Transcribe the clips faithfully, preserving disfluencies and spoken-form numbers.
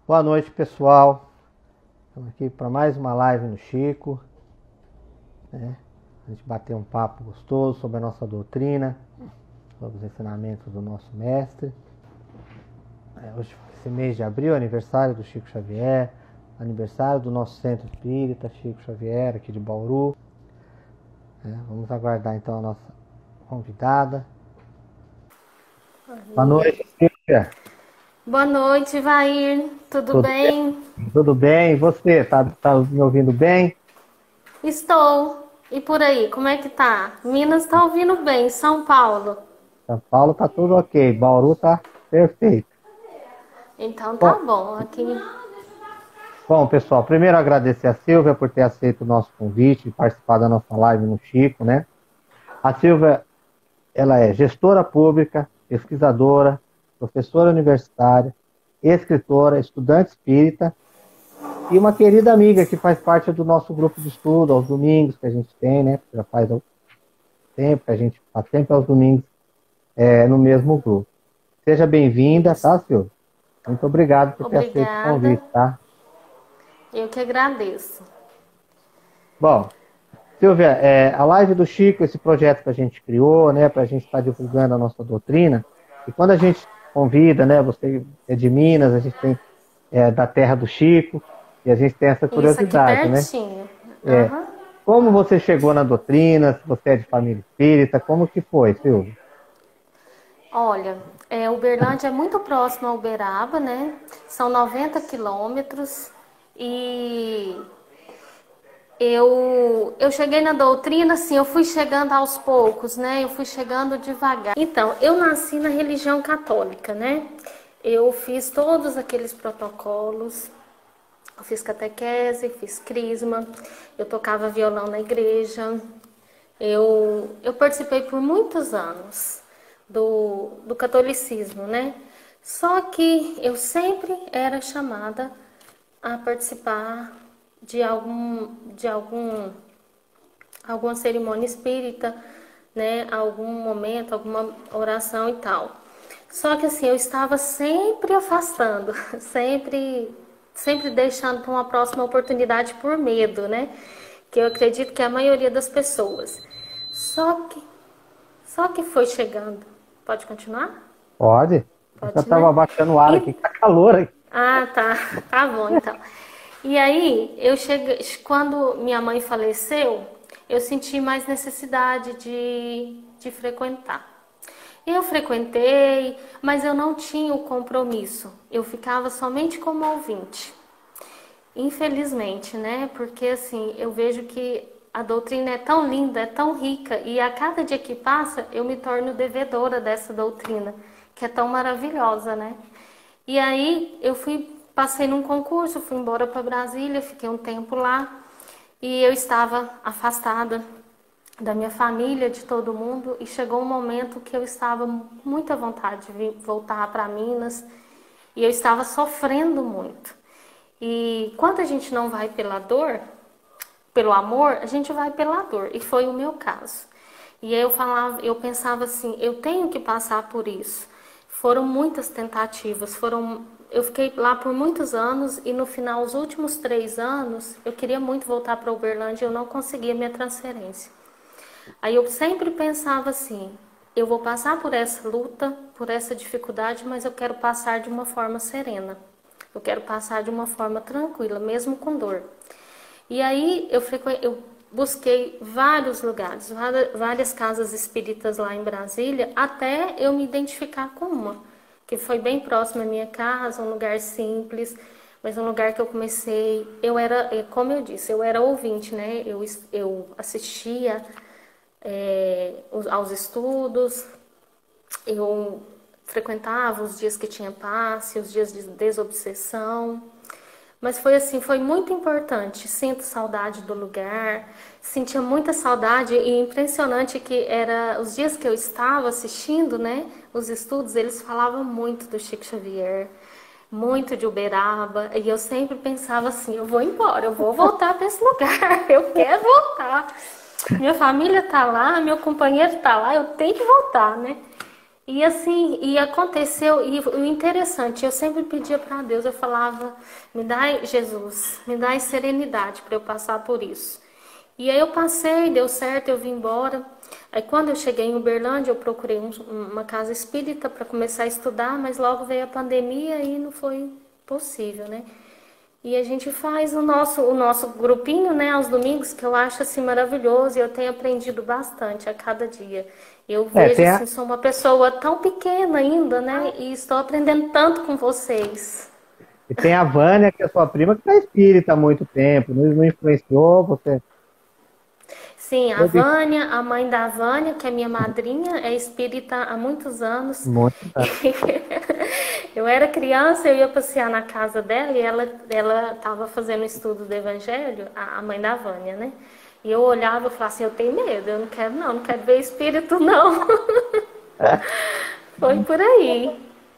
Boa noite, pessoal. Estamos aqui para mais uma live no Chico, né? A gente bater um papo gostoso sobre a nossa doutrina, sobre os ensinamentos do nosso mestre. É, hoje, esse mês de abril, aniversário do Chico Xavier, aniversário do nosso Centro Espírita Chico Xavier, aqui de Bauru. É, vamos aguardar então a nossa convidada. Boa noite, Silvia. Boa noite, Vair. Tudo Tudo bem? bem? Tudo bem? E você? Tá, tá me ouvindo bem? Estou. E por aí, como é que tá? Minas tá ouvindo bem, São Paulo. São Paulo tá tudo ok, Bauru tá perfeito. Então tá Bom, bom. Aqui. bom, pessoal, primeiro agradecer a Silvia por ter aceito o nosso convite de participar da nossa live no Chico, né? A Silvia, ela é gestora pública, pesquisadora, professora universitária, escritora, estudante espírita e uma querida amiga que faz parte do nosso grupo de estudo aos domingos que a gente tem, né? Já faz tempo que a gente está sempre aos domingos é, no mesmo grupo. Seja bem-vinda, Isso. tá, Silvia? Muito obrigado por ter aceito o Obrigada. convite, tá? Eu que agradeço. Bom, Silvia, é, a live do Chico, esse projeto que a gente criou, né, para a gente estar divulgando a nossa doutrina, e quando a gente convida, né, você é de Minas, a gente tem é, da terra do Chico, e a gente tem essa Isso aqui curiosidade, né? pertinho. É, Aham. como você chegou na doutrina, se você é de família espírita, como que foi, Silvia? Olha, é, Uberlândia é muito próximo a Uberaba, né? São noventa quilômetros e Eu, eu cheguei na doutrina, assim, eu fui chegando aos poucos, né? Eu fui chegando devagar. Então, eu nasci na religião católica, né? Eu fiz todos aqueles protocolos, eu fiz catequese, fiz crisma, eu tocava violão na igreja, eu, eu participei por muitos anos do, do catolicismo, né? Só que eu sempre era chamada a participar de algum de algum alguma cerimônia espírita, né, algum momento, alguma oração e tal. Só que assim, eu estava sempre afastando, sempre sempre deixando para uma próxima oportunidade por medo, né? Que eu acredito que é a maioria das pessoas. Só que só que foi chegando. Pode continuar? Pode? Eu já Pode, estava né? abaixando o ar aqui, E que tá calor aqui. Ah, tá. Tá bom, então. E aí, eu cheguei, quando minha mãe faleceu, eu senti mais necessidade de, de frequentar. E eu frequentei, mas eu não tinha o compromisso. Eu ficava somente como ouvinte. Infelizmente, né? Porque assim, eu vejo que a doutrina é tão linda, é tão rica, e a cada dia que passa, eu me torno devedora dessa doutrina, que é tão maravilhosa, né? E aí eu fui, passei num concurso, fui embora para Brasília, fiquei um tempo lá e eu estava afastada da minha família, de todo mundo, e chegou um momento que eu estava com muita vontade de vir, voltar para Minas e eu estava sofrendo muito. E quando a gente não vai pela dor, pelo amor, a gente vai pela dor, e foi o meu caso. E aí eu falava, eu pensava assim, eu tenho que passar por isso. Foram muitas tentativas, foram, eu fiquei lá por muitos anos e no final, os últimos três anos, eu queria muito voltar para Uberlândia e eu não conseguia minha transferência. Aí eu sempre pensava assim, eu vou passar por essa luta, por essa dificuldade, mas eu quero passar de uma forma serena. Eu quero passar de uma forma tranquila, mesmo com dor. E aí eu, frequ... eu busquei vários lugares, várias casas espíritas lá em Brasília, até eu me identificar com uma, que foi bem próxima à minha casa, um lugar simples, mas um lugar que eu comecei, eu era, como eu disse, eu era ouvinte, né? Eu, eu assistia é, aos estudos, eu frequentava os dias que tinha passe, os dias de desobsessão. Mas foi assim, foi muito importante. Sinto saudade do lugar, sentia muita saudade e impressionante que era os dias que eu estava assistindo, né, os estudos, eles falavam muito do Chico Xavier, muito de Uberaba, e eu sempre pensava assim, eu vou embora, eu vou voltar para esse lugar, eu quero voltar. Minha família tá lá, meu companheiro tá lá, eu tenho que voltar, né? E assim, e aconteceu, e o interessante, eu sempre pedia para Deus, eu falava, me dá, Jesus, me dá serenidade para eu passar por isso. E aí eu passei, deu certo, eu vim embora. Aí quando eu cheguei em Uberlândia, eu procurei um- uma casa espírita para começar a estudar, mas logo veio a pandemia e não foi possível, né? E a gente faz o nosso, o nosso grupinho, né, aos domingos, que eu acho assim maravilhoso e eu tenho aprendido bastante a cada dia. Eu É, vejo tem a, assim, sou uma pessoa tão pequena ainda, né, e estou aprendendo tanto com vocês. e tem a Vânia, que é sua prima, que está espírita há muito tempo, não, não influenciou você. Sim, a Todo Vânia, a mãe da Vânia, que é minha madrinha, é espírita há muitos anos. muito, tá? Eu era criança, eu ia passear na casa dela e ela ela estava fazendo estudo do Evangelho, a, a mãe da Vânia, né? E eu olhava e falava assim, eu tenho medo, eu não quero não, não quero ver espírito não. Foi por aí.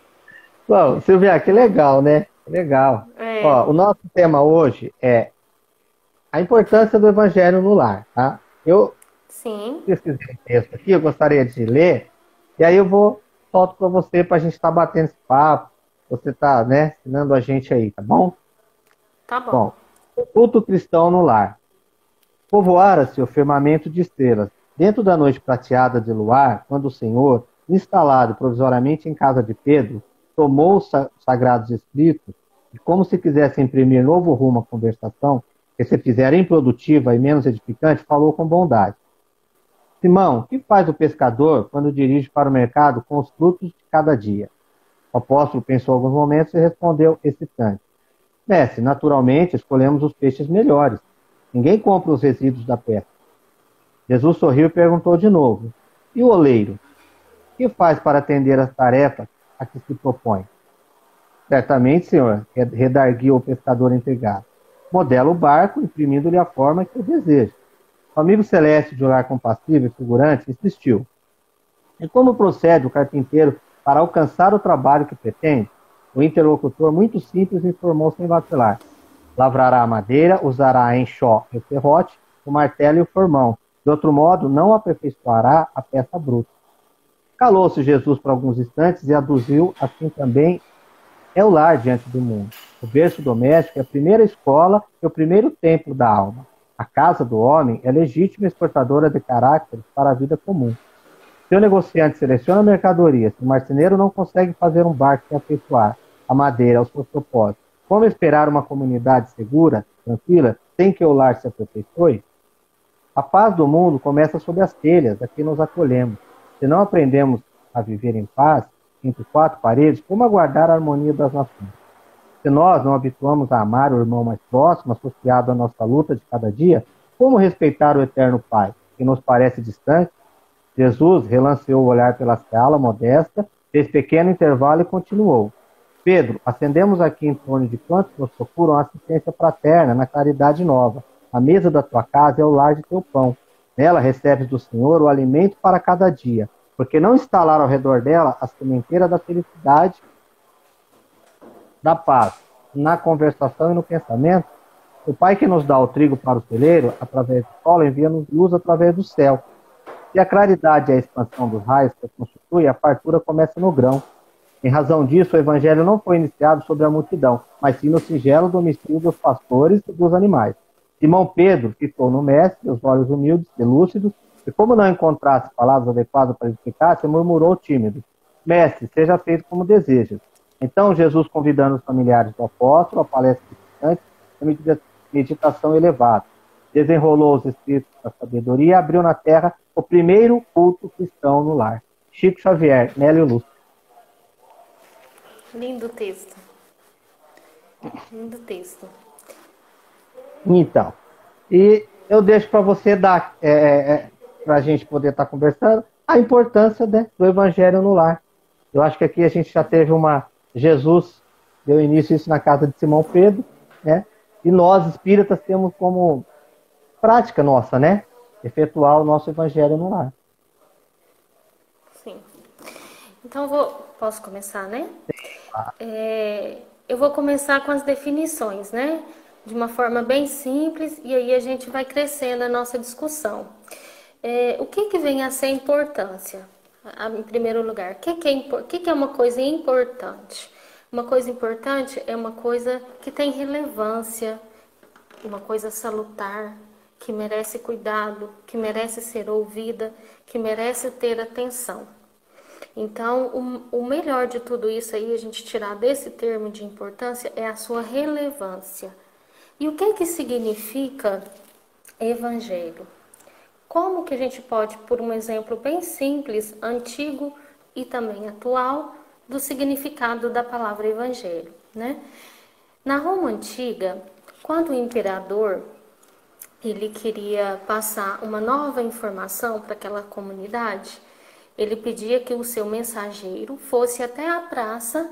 Bom, Silvia, que legal, né? Que legal. É, Ó, o nosso tema hoje é a importância do evangelho no lar, tá? Eu sim, pesquisei um texto aqui, eu gostaria de ler, e aí eu vou, solto para você para a gente estar batendo esse papo, você tá, né, ensinando a gente aí, tá bom? tá bom. Bom, o culto cristão no lar. Povoara-se o firmamento de estrelas. Dentro da noite prateada de luar, quando o Senhor, instalado provisoriamente em casa de Pedro, tomou os sa- sagrados escritos e, como se quisesse imprimir novo rumo à conversação, que se fizera improdutiva e menos edificante, falou com bondade. Simão, o que faz o pescador quando dirige para o mercado com os frutos de cada dia? O apóstolo pensou alguns momentos e respondeu excitante. Mestre, naturalmente escolhemos os peixes melhores. Ninguém compra os resíduos da pesca. Jesus sorriu e perguntou de novo: E o oleiro? O que faz para atender às tarefas a que se propõe? Certamente, senhor, redarguiu o pescador intrigado. Modela o barco, imprimindo-lhe a forma que eu desejo. O amigo celeste, de olhar compassivo e figurante, insistiu. E como procede o carpinteiro para alcançar o trabalho que pretende? O interlocutor, muito simples, informou sem vacilar. Lavrará a madeira, usará a enxó e o serrote, o martelo e o formão. De outro modo, não aperfeiçoará a peça bruta. Calou-se Jesus por alguns instantes e aduziu, assim também é o lar diante do mundo. O berço doméstico é a primeira escola e o primeiro templo da alma. A casa do homem é legítima exportadora de caracteres para a vida comum. Se o negociante seleciona mercadorias, se o marceneiro não consegue fazer um barco sem afeiçoar a madeira aos seus propósitos, como esperar uma comunidade segura, tranquila, sem que o lar se aperfeiçoe? A paz do mundo começa sob as telhas a que nos acolhemos. Se não aprendemos a viver em paz, entre quatro paredes, como aguardar a harmonia das nações? Se nós não habituamos a amar o irmão mais próximo, associado à nossa luta de cada dia, como respeitar o eterno Pai, que nos parece distante? Jesus relanceou o olhar pela sala modesta, fez pequeno intervalo e continuou. Pedro, acendemos aqui em torno de quantos nos procuram a assistência fraterna na caridade nova. A mesa da tua casa é o lar de teu pão. Nela recebes do Senhor o alimento para cada dia, porque não instalar ao redor dela a sementeira da felicidade, da paz, na conversação e no pensamento? O Pai que nos dá o trigo para o celeiro, através do solo, envia-nos luz através do céu. Se a claridade é a expansão dos raios que a constitui, a fartura começa no grão. Em razão disso, o evangelho não foi iniciado sobre a multidão, mas sim no singelo domicílio dos pastores e dos animais. Simão Pedro ficou no mestre, os olhos humildes e lúcidos, e como não encontrasse palavras adequadas para explicar, se murmurou tímido. Mestre, seja feito como desejas. Então Jesus, convidando os familiares do apóstolo, a palestra distante, a meditação elevada, desenrolou os espíritos da sabedoria e abriu na terra o primeiro culto cristão no lar. Chico Xavier, Nélio Lúcio. Lindo texto. Lindo texto. Então, e eu deixo para você dar, é, é, para a gente poder estar conversando, a importância, né, do evangelho no lar. Eu acho que aqui a gente já teve uma... Jesus deu início a isso na casa de Simão Pedro, né? E nós, espíritas, temos como prática nossa, né? Efetuar o nosso evangelho no lar. Sim. Então, eu vou, posso começar, né? É, eu vou começar com as definições, né? De uma forma bem simples, e aí a gente vai crescendo a nossa discussão. É, o que, que vem a ser importância? em primeiro lugar. O que, que, é, o que, que é uma coisa importante? Uma coisa importante é uma coisa que tem relevância, uma coisa salutar, que merece cuidado, que merece ser ouvida, que merece ter atenção. Então, o, o melhor de tudo isso aí, a gente tirar desse termo de importância, é a sua relevância. E o que que significa evangelho? Como que a gente pode, por um exemplo bem simples, antigo e também atual, do significado da palavra evangelho, né? Na Roma antiga, quando o imperador ele queria passar uma nova informação para aquela comunidade, ele pedia que o seu mensageiro fosse até a praça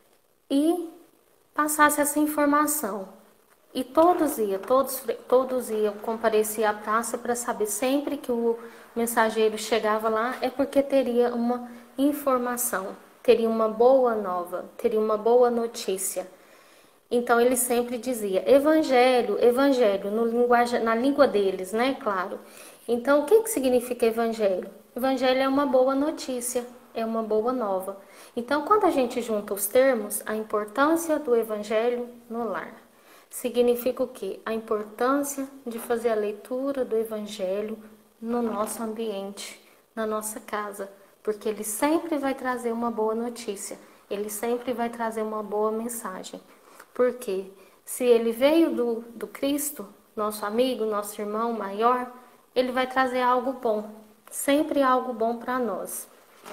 e passasse essa informação. E todos iam, todos, todos iam comparecer à praça para saber sempre que o mensageiro chegava lá é porque teria uma informação, teria uma boa nova, teria uma boa notícia. Então ele sempre dizia evangelho, evangelho, no linguagem, na língua deles, né? Claro. Então o que, que significa evangelho? Evangelho é uma boa notícia, é uma boa nova. Então quando a gente junta os termos, a importância do evangelho no lar. Significa o quê? A importância de fazer a leitura do evangelho no nosso ambiente, na nossa casa. Porque ele sempre vai trazer uma boa notícia, ele sempre vai trazer uma boa mensagem. Porque se ele veio do, do Cristo, nosso amigo, nosso irmão maior, ele vai trazer algo bom, sempre algo bom para nós.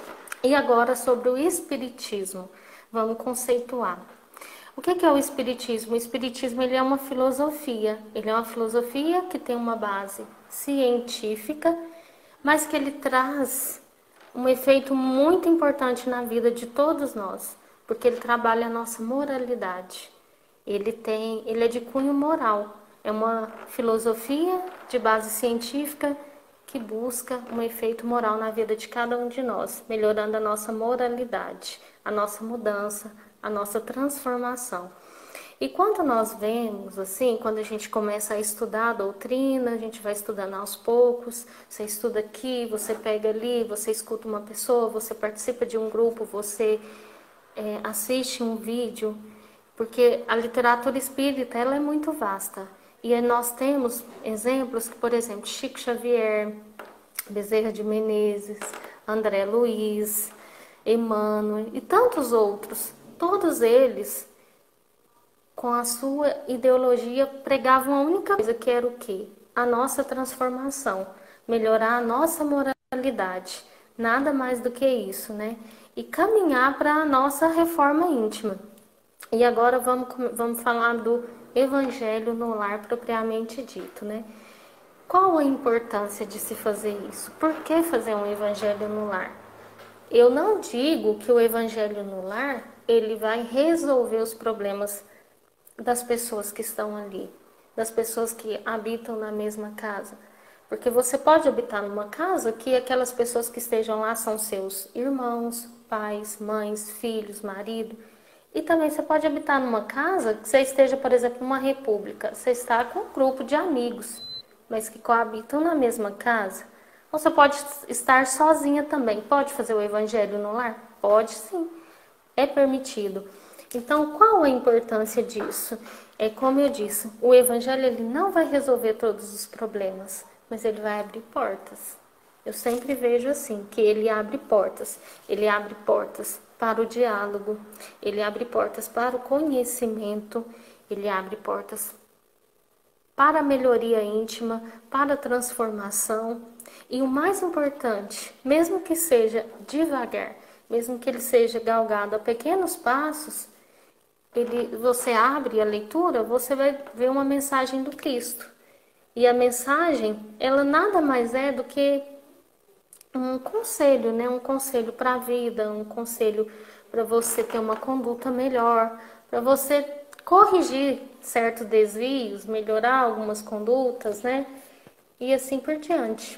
E agora sobre o Espiritismo, vamos conceituar. O que é o Espiritismo? O Espiritismo ele é uma filosofia, ele é uma filosofia que tem uma base científica, mas que ele traz um efeito muito importante na vida de todos nós, porque ele trabalha a nossa moralidade. Ele tem, ele é de cunho moral. É uma filosofia de base científica que busca um efeito moral na vida de cada um de nós, melhorando a nossa moralidade, a nossa mudança, a nossa transformação. E quando nós vemos, assim, quando a gente começa a estudar a doutrina, a gente vai estudando aos poucos, você estuda aqui, você pega ali, você escuta uma pessoa, você participa de um grupo, você é, assiste um vídeo, porque a literatura espírita ela é muito vasta. E nós temos exemplos que, por exemplo, Chico Xavier, Bezerra de Menezes, André Luiz, Emmanuel e tantos outros. Todos eles, com a sua ideologia, pregavam a única coisa que era o quê? A nossa transformação, melhorar a nossa moralidade. Nada mais do que isso, né? E caminhar para a nossa reforma íntima. E agora vamos, vamos falar do evangelho no lar propriamente dito, né? Qual a importância de se fazer isso? Por que fazer um evangelho no lar? Eu não digo que o evangelho no lar, ele vai resolver os problemas das pessoas que estão ali, das pessoas que habitam na mesma casa. Porque você pode habitar numa casa que aquelas pessoas que estejam lá são seus irmãos, pais, mães, filhos, marido. E também você pode habitar numa casa que você esteja, por exemplo, numa república. Você está com um grupo de amigos, mas que coabitam na mesma casa. Ou você pode estar sozinha também. Pode fazer o evangelho no lar? Pode sim. É permitido. Então, qual a importância disso? É como eu disse, o evangelho ele não vai resolver todos os problemas, mas ele vai abrir portas. Eu sempre vejo assim, que ele abre portas. Ele abre portas para o diálogo, ele abre portas para o conhecimento, ele abre portas para a melhoria íntima, para a transformação. E o mais importante, mesmo que seja devagar, mesmo que ele seja galgado a pequenos passos, ele, você abre a leitura, você vai ver uma mensagem do Cristo. E a mensagem, ela nada mais é do que um conselho, né? Um conselho para a vida, um conselho para você ter uma conduta melhor, para você corrigir certos desvios, melhorar algumas condutas, né? E assim por diante.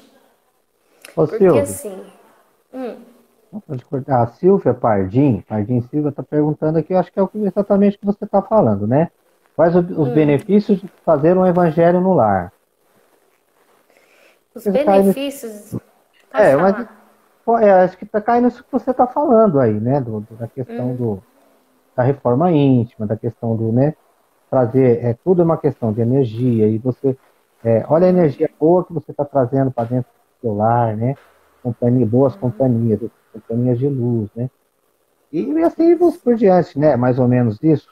Ô, Porque Silvia, assim... Hum, pode cortar. A Silvia Pardim, Pardim Silva, está perguntando aqui, eu acho que é o que- exatamente o que você está falando, né? Quais o- os hum, benefícios de fazer um evangelho no lar? os Você cai nesse- benefícios... Pode É, mas falar. é, acho que está caindo isso que você está falando aí, né? Do, do- da questão Hum, do, da reforma íntima, da questão do, né? Trazer, é, tudo é uma questão de energia, e você, é, olha a uhum, energia boa que você está trazendo para dentro do seu lar, né? Companhia, boas uhum, companhias, companhias de luz, né? E assim vamos isso. por diante, né? Mais ou menos isso.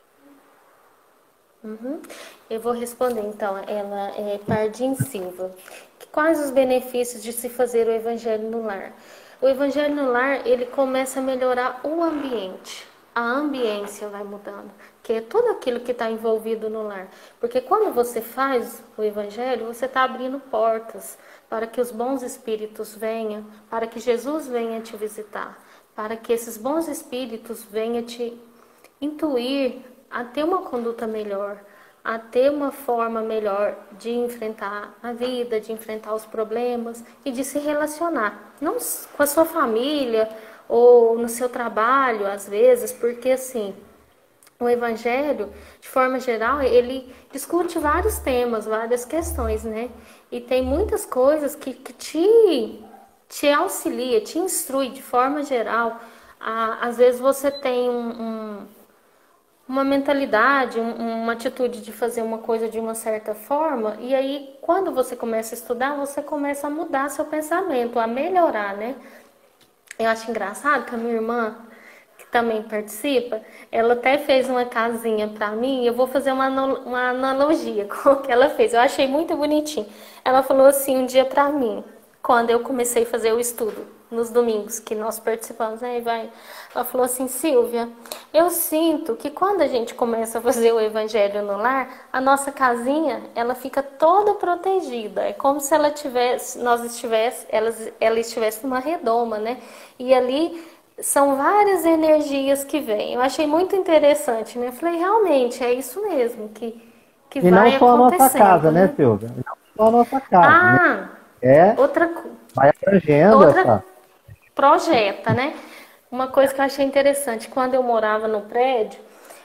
Uhum. Eu vou responder então. Ela é Pardim Silva. Quais os benefícios de se fazer o evangelho no lar? O evangelho no lar, ele começa a melhorar o ambiente. A ambiência vai mudando, que é tudo aquilo que está envolvido no lar. Porque quando você faz o evangelho, você está abrindo portas para que os bons espíritos venham, para que Jesus venha te visitar, para que esses bons espíritos venham te intuir a ter uma conduta melhor, a ter uma forma melhor de enfrentar a vida, de enfrentar os problemas e de se relacionar, não com a sua família ou no seu trabalho, às vezes, porque assim, o evangelho, de forma geral, ele discute vários temas, várias questões, né? E tem muitas coisas que, que te, te auxilia, te instrui de forma geral. A, às vezes você tem um, um uma mentalidade, um- uma atitude de fazer uma coisa de uma certa forma, e aí quando você começa a estudar, você começa a mudar seu pensamento, a melhorar, né? Eu acho engraçado que a minha irmã, que também participa, ela até fez uma casinha pra mim, e eu vou fazer uma, ano- uma analogia com o que ela fez. Eu achei muito bonitinho. Ela falou assim um dia pra mim, quando eu comecei a fazer o estudo, nos domingos que nós participamos, aí vai. Ela falou assim, Silvia, eu sinto que quando a gente começa a fazer o evangelho no lar, a nossa casinha, ela fica toda protegida. É como se ela tivesse, nós estivesse, ela, ela estivesse numa redoma, né? E ali são várias energias que vêm. Eu achei muito interessante, né? Eu falei, realmente, é isso mesmo que, que E não vai só a nossa casa, acontecendo, né, né? Silvia? Não só a nossa casa, né? Ah, É, outra, vai abrangendo outra essa. projeta, né? Uma coisa que eu achei interessante, quando eu morava no prédio,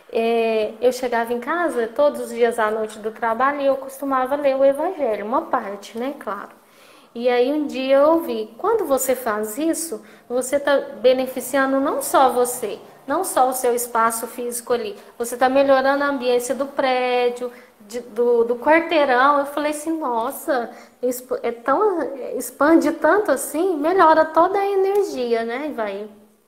é, eu chegava em casa todos os dias à noite do trabalho e eu costumava ler o Evangelho, uma parte, né? Claro. E aí um dia eu ouvi, quando você faz isso, você está beneficiando não só você, não só o seu espaço físico ali, você está melhorando a ambiência do prédio, de- do, do quarteirão. Eu falei assim, nossa, exp- é tão, expande tanto assim, melhora toda a energia, né, vai.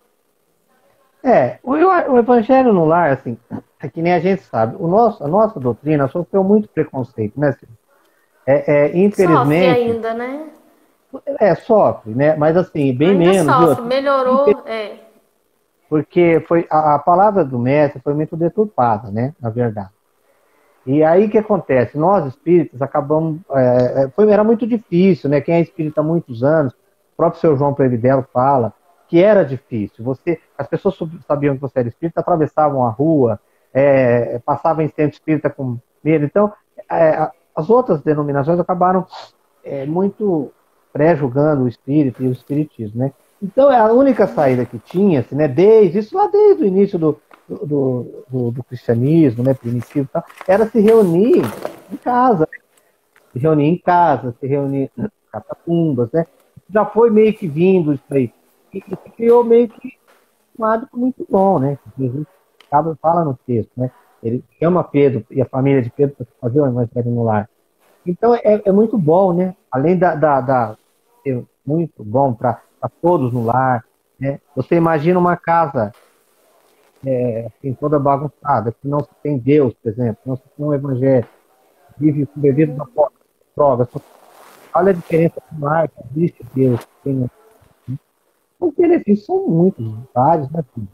É, o, o evangelho no lar, assim, é que nem a gente sabe, o nosso, a nossa doutrina sofreu muito preconceito, né, Silvia? É, é, Sofre infelizmente, ainda, né? é, sofre, né? Mas assim, bem Ainda menos, viu? sofre, melhorou, é. Porque foi, a, a palavra do mestre foi muito deturpada, né? Na verdade. E aí o que acontece? Nós espíritas acabamos. É, é, foi, era muito difícil, né? Quem é espírita há muitos anos, o próprio seu João Previdelo fala que era difícil. Você, as pessoas sabiam que você era espírita, atravessavam a rua, é, passavam em centro espírita com medo. Então, é, as outras denominações acabaram é, muito pré-julgando o espírito e o espiritismo, né? Então, a única saída que tinha-se, né, desde isso lá desde o início do, do, do, do cristianismo, né, primitivo, e tal, era se reunir em casa, se reunir em casa, se reunir em catacumbas, né? Já foi meio que vindo isso aí. E, e se criou meio que um hábito muito bom, né? Jesus acaba- fala no texto, né? Ele chama Pedro e a família de Pedro para fazer o evangelho no lar. Então é, é muito bom, né? Além da, da, da ser muito bom para todos no lar, né? Você imagina uma casa assim, toda bagunçada, que não se tem Deus, por exemplo, não se tem um evangelho, vive com bebido da porta, drogas. Olha a diferença do lar, que existe Deus. Que tem, os benefícios são muitos, vários, né? Filho?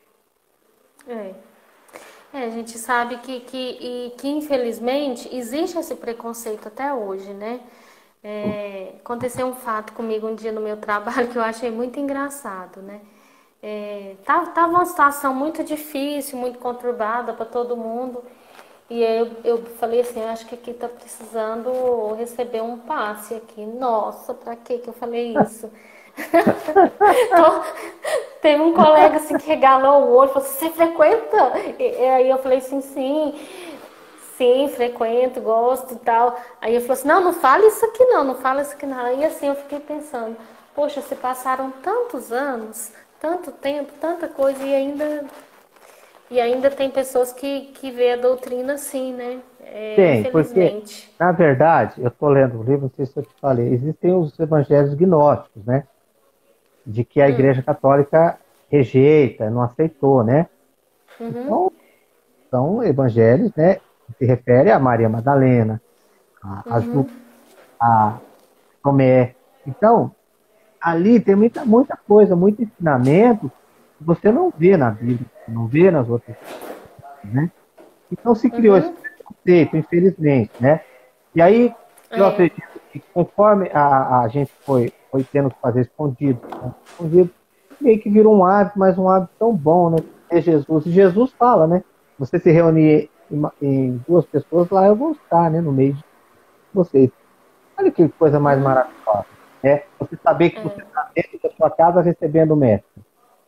É. É, a gente sabe que, que, e, que infelizmente existe esse preconceito até hoje, né? É, aconteceu um fato comigo um dia no meu trabalho que eu achei muito engraçado, né? É, tava, tava uma situação muito difícil, muito conturbada para todo mundo. E aí eu, eu falei assim, eu acho que aqui tá precisando receber um passe aqui. Nossa, pra que que eu falei isso? Tô- Teve um colega assim que regalou o olho, falou assim, você frequenta? E, e aí eu falei assim, sim, sim, frequento, gosto e tal. Aí ele falou assim, não, não fala isso aqui não, não fala isso aqui não. Aí assim eu fiquei pensando, poxa, se passaram tantos anos, tanto tempo, tanta coisa e ainda e ainda tem pessoas que, que vê a doutrina assim, né? É, Tem, porque, infelizmente. na verdade, eu estou lendo o livro, não sei se eu te falei, existem os evangelhos gnósticos, né? De que a Hum, Igreja Católica rejeita, não aceitou, né? uhum, Então, são evangelhos, né? Que se refere a Maria Madalena, a, a Ju, uhum. a Tomé. Então, ali tem muita, muita coisa, muito ensinamento que você não vê na Bíblia, não vê nas outras, né? Então se criou esse Uhum. preconceito, infelizmente, né? E aí eu É. acredito que conforme a, a gente foi, foi tendo que fazer escondido, né? Escondido, meio que virou um hábito, mas um hábito tão bom, né? É Jesus. E Jesus fala, né? Você se reunir em, ma- em duas pessoas, lá eu vou estar, né? No meio de vocês. Olha que coisa mais Uhum. maravilhosa, né? Você saber que você está dentro da sua casa recebendo o mestre.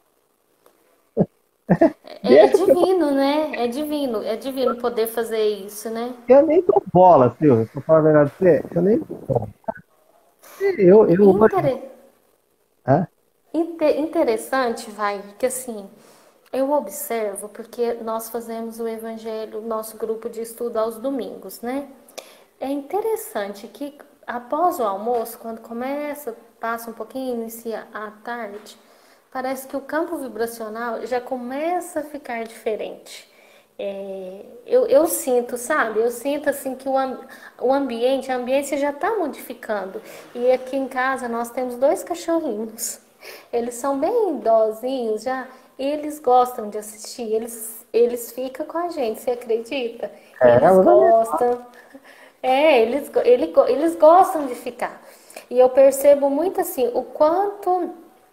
É, é Deixa que eu, divino, né? É divino, é divino poder fazer isso, né? eu nem dou bola, Silvio. Pra falar a verdade pra você, eu nem dou bola. Eu, eu hoje. Inter... Hã? inte- Interessante, vai, que assim, eu observo, porque nós fazemos o evangelho, nosso grupo de estudo aos domingos, né? É interessante que após o almoço, quando começa, passa um pouquinho, inicia a tarde, parece que o campo vibracional já começa a ficar diferente. É, eu, eu sinto, sabe? Eu sinto assim que o, am- o ambiente, a ambiência já está modificando. E aqui em casa nós temos dois cachorrinhos. Eles são bem idosinhos já. E eles gostam de assistir. Eles, eles ficam com a gente, você acredita? É, Eles os amigos. gostam. É, eles, go- ele, go- eles gostam de ficar. E eu percebo muito assim o quanto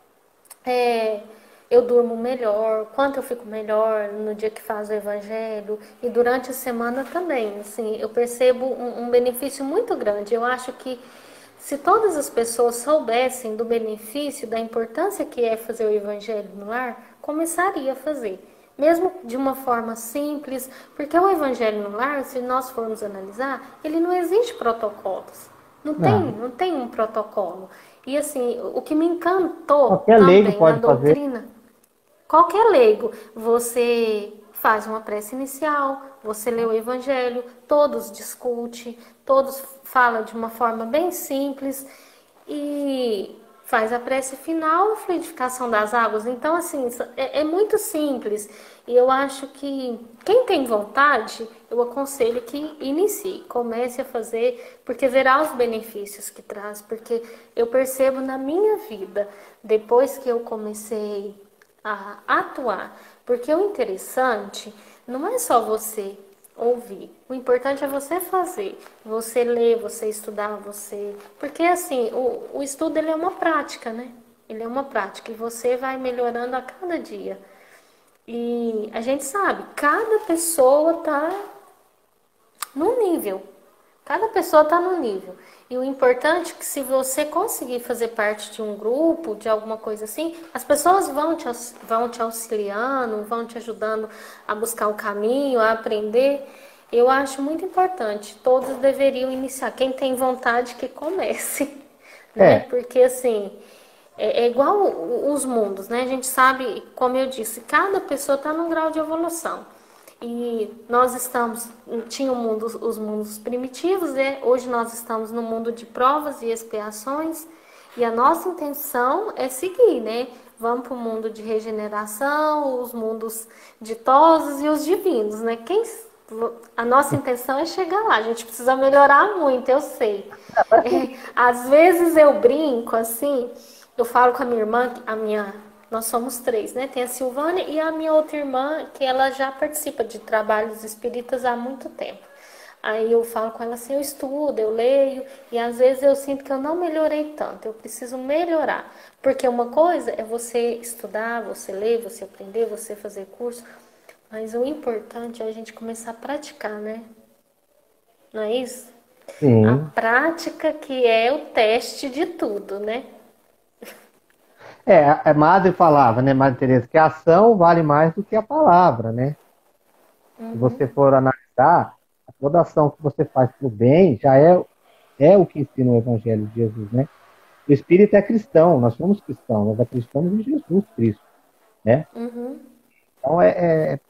é, eu durmo melhor, quanto eu fico melhor no dia que faz o evangelho e durante a semana também. Assim, eu percebo um, um benefício muito grande. Eu acho que se todas as pessoas soubessem do benefício, da importância que é fazer o evangelho no lar, começaria a fazer. Mesmo de uma forma simples, porque o evangelho no lar, se nós formos analisar, ele não existe protocolos. Não tem, Não, não tem um protocolo. E assim, o que me encantou qualquer leigo também na pode fazer. doutrina, qualquer leigo, você faz uma prece inicial, você lê o evangelho, todos discutem, todos falam de uma forma bem simples e faz a prece final, a fluidificação das águas. Então, assim, é, é muito simples. E eu acho que quem tem vontade, eu aconselho que inicie, comece a fazer, porque verá os benefícios que traz. Porque eu percebo na minha vida, depois que eu comecei a atuar. Porque o interessante não é só você ouvir. O importante é você fazer, você ler, você estudar, você. Porque assim, o, o estudo ele é uma prática, né? Ele é uma prática e você vai melhorando a cada dia. E a gente sabe, cada pessoa tá num nível. Cada pessoa está num nível. E o importante é que se você conseguir fazer parte de um grupo, de alguma coisa assim, as pessoas vão te, vão te auxiliando, vão te ajudando a buscar o caminho, a aprender. Eu acho muito importante. Todos deveriam iniciar. Quem tem vontade que comece, né? É, Porque assim, é, é igual os mundos, né? A gente sabe, como eu disse, cada pessoa está num grau de evolução. E nós estamos, tinha o mundo, os mundos primitivos, né? Hoje nós estamos no mundo de provas e expiações, e a nossa intenção é seguir, né? Vamos para o mundo de regeneração, os mundos ditosos e os divinos, né? Quem, a nossa intenção é chegar lá, a gente precisa melhorar muito, eu sei. É, às vezes eu brinco assim, eu falo com a minha irmã, a minha nós somos três, né? Tem a Silvânia e a minha outra irmã, que ela já participa de trabalhos espíritas há muito tempo. Aí eu falo com ela assim, eu estudo, eu leio, e às vezes eu sinto que eu não melhorei tanto, eu preciso melhorar. Porque uma coisa é você estudar, você ler, você aprender, você fazer curso, mas o importante é a gente começar a praticar, né? Não é isso? A sim. prática que é o teste de tudo, né? É, a Madre falava, né, Madre Teresa, que a ação vale mais do que a palavra, né? Se você for analisar, toda ação que você faz para o bem já é, é o que ensina o Evangelho de Jesus, né? o espírita é cristão, nós somos cristãos, nós acreditamos em Jesus Cristo, né? Uhum. Então, é, é,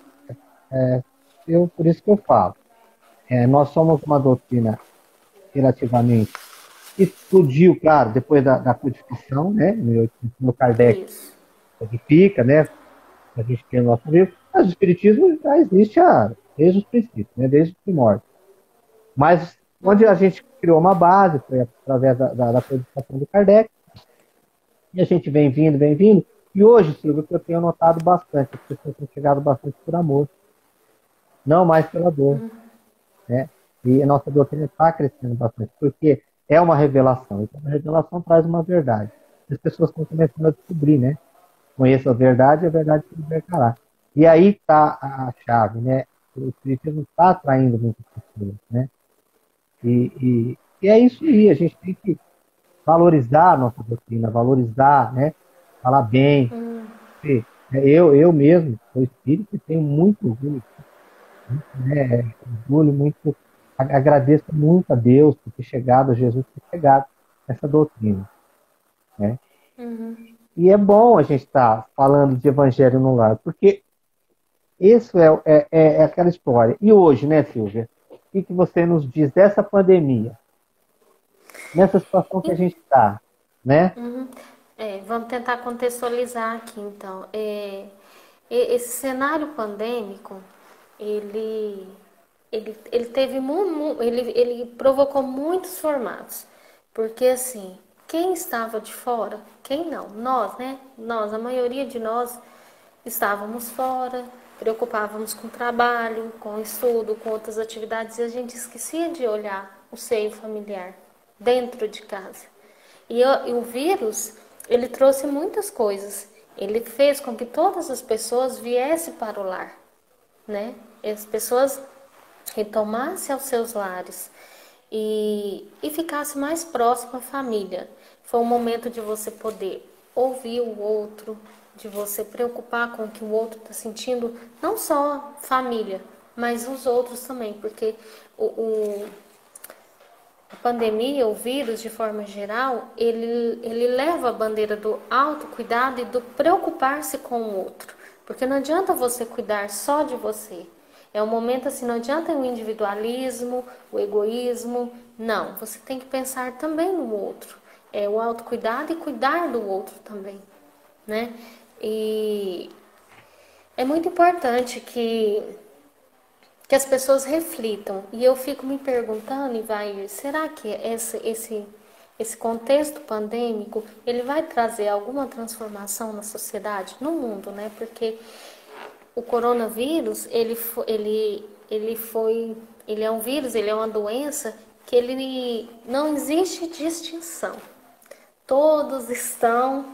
é eu, por isso que eu falo, é, nós somos uma doutrina relativamente que explodiu, claro, depois da, da codificação, né? No, no Kardec Isso. codifica, né? A gente tem o nosso livro, mas o espiritismo já existe há, desde os princípios, né? Desde os primórdios. Mas onde a Uhum. gente criou uma base, foi através da, da, da codificação do Kardec, e a gente vem vindo, vem vindo, e hoje, Silvio, que eu tenho notado bastante, as pessoas têm chegado bastante por amor, não mais pela dor, né? E a nossa doutrina está crescendo bastante, porque é uma revelação, então a revelação traz uma verdade. As pessoas estão começando a descobrir, né? Conheça a verdade e a verdade te libertará. E aí está a chave, né? O espiritismo está atraindo muitas pessoas, né? E, e, e é isso aí, a gente tem que valorizar a nossa doutrina, valorizar, né? Falar bem. Uhum. Eu, eu mesmo sou espírita e tenho muito orgulho, né? Orgulho, muito, agradeço muito a Deus por ter chegado, a Jesus por ter chegado nessa doutrina, né? Uhum. E é bom a gente estar falando de evangelho no lar, porque isso é, é, é aquela história. E hoje, né, Silvia? O que, que você nos diz dessa pandemia? Nessa situação que a gente está, né? Uhum. É, vamos tentar contextualizar aqui, então. É, e- esse cenário pandêmico, ele, ele, ele teve mu, mu- ele, ele provocou muitos formatos. Porque, assim, quem estava de fora, quem não? Nós, né? Nós, a maioria de nós, estávamos fora, preocupávamos com o trabalho, com o estudo, com outras atividades, e a gente esquecia de olhar o seio familiar dentro de casa. E o, e o vírus, ele trouxe muitas coisas. Ele fez com que todas as pessoas viessem para o lar, né? E as pessoas retomassem aos seus lares e, e ficasse mais próximo à família. Foi um momento de você poder ouvir o outro, de você preocupar com o que o outro está sentindo, não só família, mas os outros também, porque o, o a pandemia, o vírus, de forma geral, ele, ele leva a bandeira do autocuidado e do preocupar-se com o outro. Porque não adianta você cuidar só de você. É um momento assim, não adianta o individualismo, o egoísmo. Não, você tem que pensar também no outro. É o autocuidado e cuidar do outro também, né? E é muito importante que que as pessoas reflitam. E eu fico me perguntando, e vai, será que esse, esse, esse contexto pandêmico, ele vai trazer alguma transformação na sociedade, no mundo, né? Porque o coronavírus, ele, ele, ele foi, ele é um vírus, ele é uma doença que ele não existe distinção. Todos estão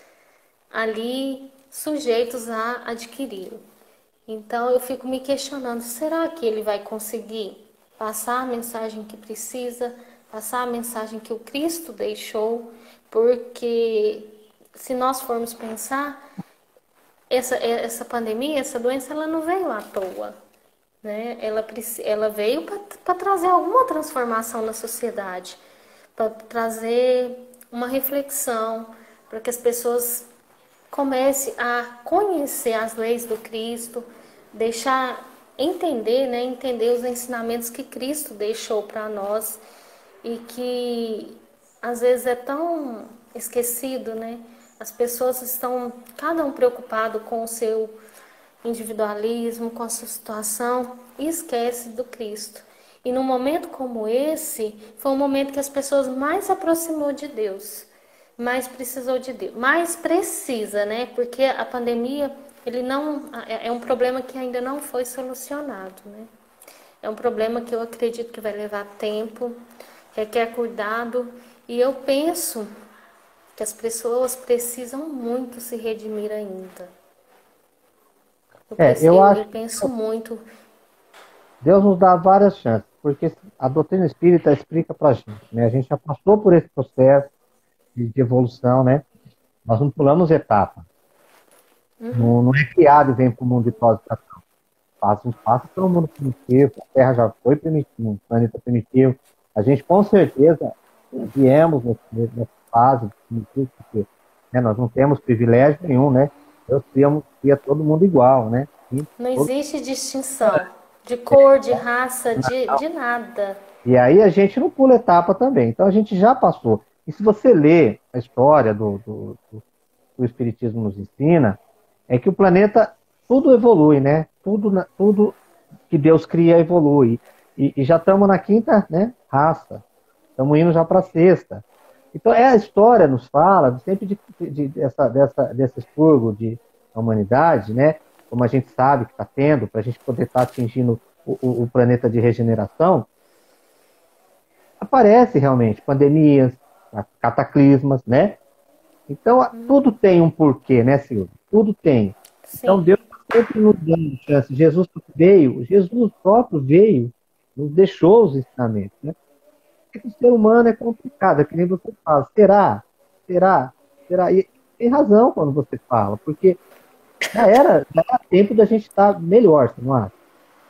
ali sujeitos a adquiri-lo. Então eu fico me questionando, será que ele vai conseguir passar a mensagem que precisa, passar a mensagem que o Cristo deixou? Porque se nós formos pensar, essa, essa pandemia, essa doença, ela não veio à toa, né? Ela, ela veio para trazer alguma transformação na sociedade, para trazer uma reflexão, para que as pessoas comecem a conhecer as leis do Cristo, deixar entender, né, entender os ensinamentos que Cristo deixou para nós e que às vezes é tão esquecido, né? As pessoas estão cada um preocupado com o seu individualismo, com a sua situação e esquece do Cristo. E num momento como esse, foi um momento que as pessoas mais se aproximou de Deus, mais precisou de Deus, mais precisa, né? Porque a pandemia, ele não é um problema que ainda não foi solucionado, né? É um problema que eu acredito que vai levar tempo, requer cuidado, e eu penso que as pessoas precisam muito se redimir ainda. Eu, É, penso, eu eu, acho eu que penso muito. Deus nos dá várias chances, porque a doutrina espírita explica pra gente, né? A gente já passou por esse processo de, de evolução, né? Nós não pulamos etapa. Uhum, Não, não é criado e vem para o mundo de pós-educação. Passa, passa pelo mundo primitivo, a Terra já foi primitiva, um planeta primitivo. A gente, com certeza, viemos nesse, nesse fase, porque, né, nós não temos privilégio nenhum, né? Deus cria, cria todo mundo igual, né? E, Não todo... existe distinção de cor, de raça, de, de nada. e aí a gente não pula etapa também. Então a gente já passou. E se você lê a história do, do, do, do Espiritismo nos ensina, é que o planeta, tudo evolui, né? Tudo, tudo que Deus cria evolui. E, e já estamos na quinta, né, raça. Estamos indo já para a sexta. Então, é a história nos fala sempre de, de, dessa, dessa, desse expurgo de da humanidade, né? Como a gente sabe que está tendo, para a gente poder estar tá atingindo o, o, o planeta de regeneração, aparece realmente pandemias, cataclismas, né? Então, tudo tem um porquê, né, Silvia? Tudo tem. Então, Sim. Deus sempre nos dando chance. Jesus veio, Jesus próprio veio, nos deixou os ensinamentos, né? Porque o ser humano é complicado, é que nem você fala. Será? Será? Será? E tem razão quando você fala, porque já era, já era tempo da gente estar melhor, você não acha?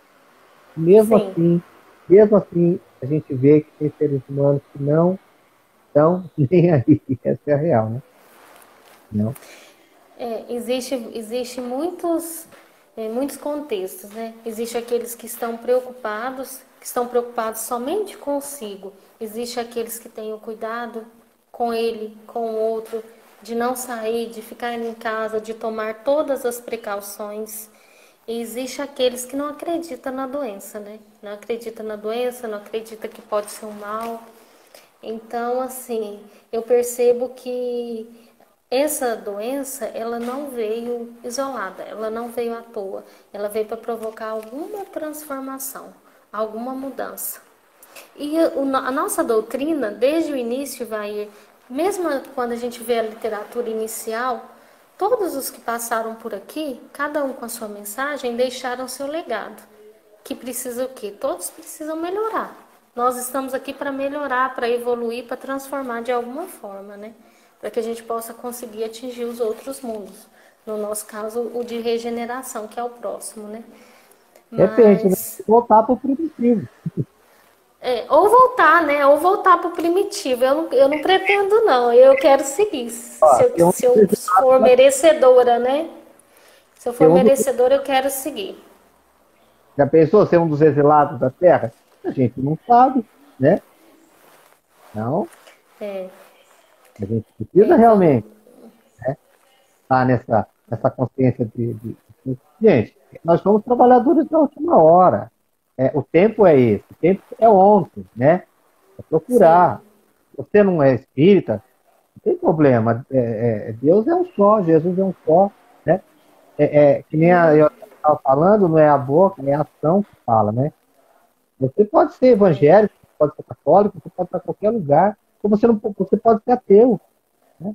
Mesmo Sim. assim, mesmo assim, a gente vê que tem seres humanos que não estão nem aí. Essa é a real, né? Não. É, existe, existe muitos, é, muitos contextos, né? Existe aqueles que estão preocupados, que estão preocupados somente consigo. Existe aqueles que têm o cuidado com ele, com o outro, de não sair, de ficar em casa, de tomar todas as precauções. E existe aqueles que não acreditam na doença, né? Não acreditam na doença, não acreditam que pode ser um mal. Então, assim, eu percebo que essa doença, ela não veio isolada, ela não veio à toa. Ela veio para provocar alguma transformação, alguma mudança. E a nossa doutrina, desde o início, vai, mesmo quando a gente vê a literatura inicial, todos os que passaram por aqui, cada um com a sua mensagem, deixaram seu legado. Que precisa o quê? Todos precisam melhorar. Nós estamos aqui para melhorar, para evoluir, para transformar de alguma forma, né? Para que a gente possa conseguir atingir os outros mundos. No nosso caso, o de regeneração, que é o próximo, né? Depende, né? Mas Voltar para o primitivo. é, ou voltar, né? Ou voltar para o primitivo. Eu não, eu não pretendo, não. Eu quero seguir. Ó, Se eu, tem um se eu for merecedora, né? Se eu tem for um dos- merecedora, eu quero seguir. já pensou ser um dos exilados da Terra? A gente não sabe, né? Não, É, a gente precisa é, vamos. realmente estar nessa, nessa consciência de, de, de- Gente, nós somos trabalhadores da última hora. É, o tempo é esse, o tempo é ontem, né? É Sim, procurar. Se você não é espírita, não tem problema. É, é, Deus é um só, Jesus é um só, né? É, é, que nem a, eu estava falando, não é a boca, é a ação que fala, né? Você pode ser evangélico, você pode ser católico, você pode estar em qualquer lugar, ou você, não, você pode ser ateu, né?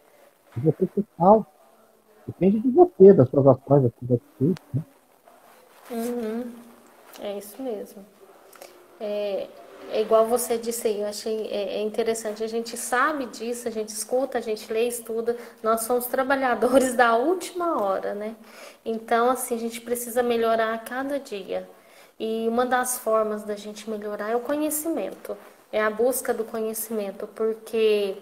E você ser salvo. Depende de você, das suas ações, das suas atitudes, né? é isso mesmo. É, é igual você disse aí, eu achei é, é interessante. A gente sabe disso, a gente escuta, a gente lê, estuda. Nós somos trabalhadores da última hora, né? Então, assim, a gente precisa melhorar a cada dia. E uma das formas da gente melhorar é o conhecimento, é a busca do conhecimento, porque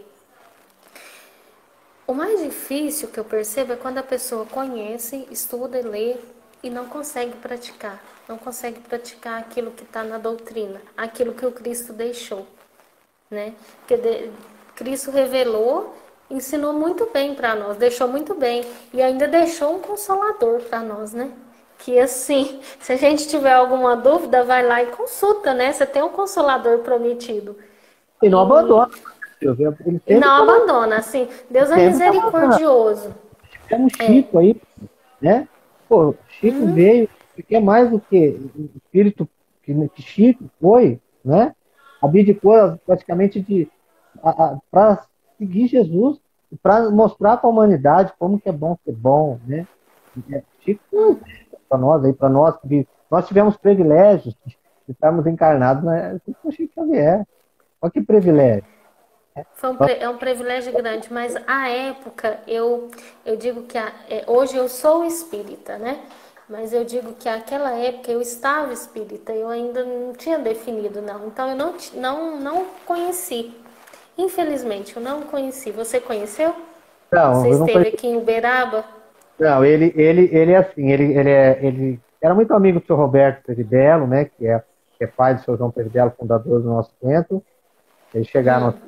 o mais difícil que eu percebo é quando a pessoa conhece, estuda e lê e não consegue praticar. Não consegue praticar aquilo que está na doutrina, aquilo que o Cristo deixou, né? Porque de, Cristo revelou, ensinou muito bem para nós, deixou muito bem e ainda deixou um consolador para nós, né? Que assim, se a gente tiver alguma dúvida, vai lá e consulta, né? Você tem um consolador prometido. E não abandona, E, Silvio. Ele e sempre não está abandona, assim. Deus é sempre tá mandando. misericordioso. É um É. Chico aí, né? Pô, Chico veio, que é mais do que o espírito que, que Chico foi, né? Abdicou praticamente de para seguir Jesus, para mostrar para a humanidade como que é bom ser bom, né? É, Chico para nós aí, para nós que nós tivemos privilégios de estarmos encarnados, né? Chico Chico Xavier. Olha que privilégio. Foi um, é um privilégio grande, mas à época eu, eu digo que a, é, hoje eu sou espírita, né? Mas eu digo que aquela época eu estava espírita, eu ainda não tinha definido, não. Então eu não, não, não conheci. Infelizmente, eu não conheci. Você conheceu? Não, Você eu não esteve conheço. aqui em Uberaba? Não, ele, ele, ele é assim, ele, ele, é, ele era muito amigo do seu Roberto Peridello, né, que é, que é pai do seu João Peridello, fundador do nosso centro. Eles chegaram Hum. aqui,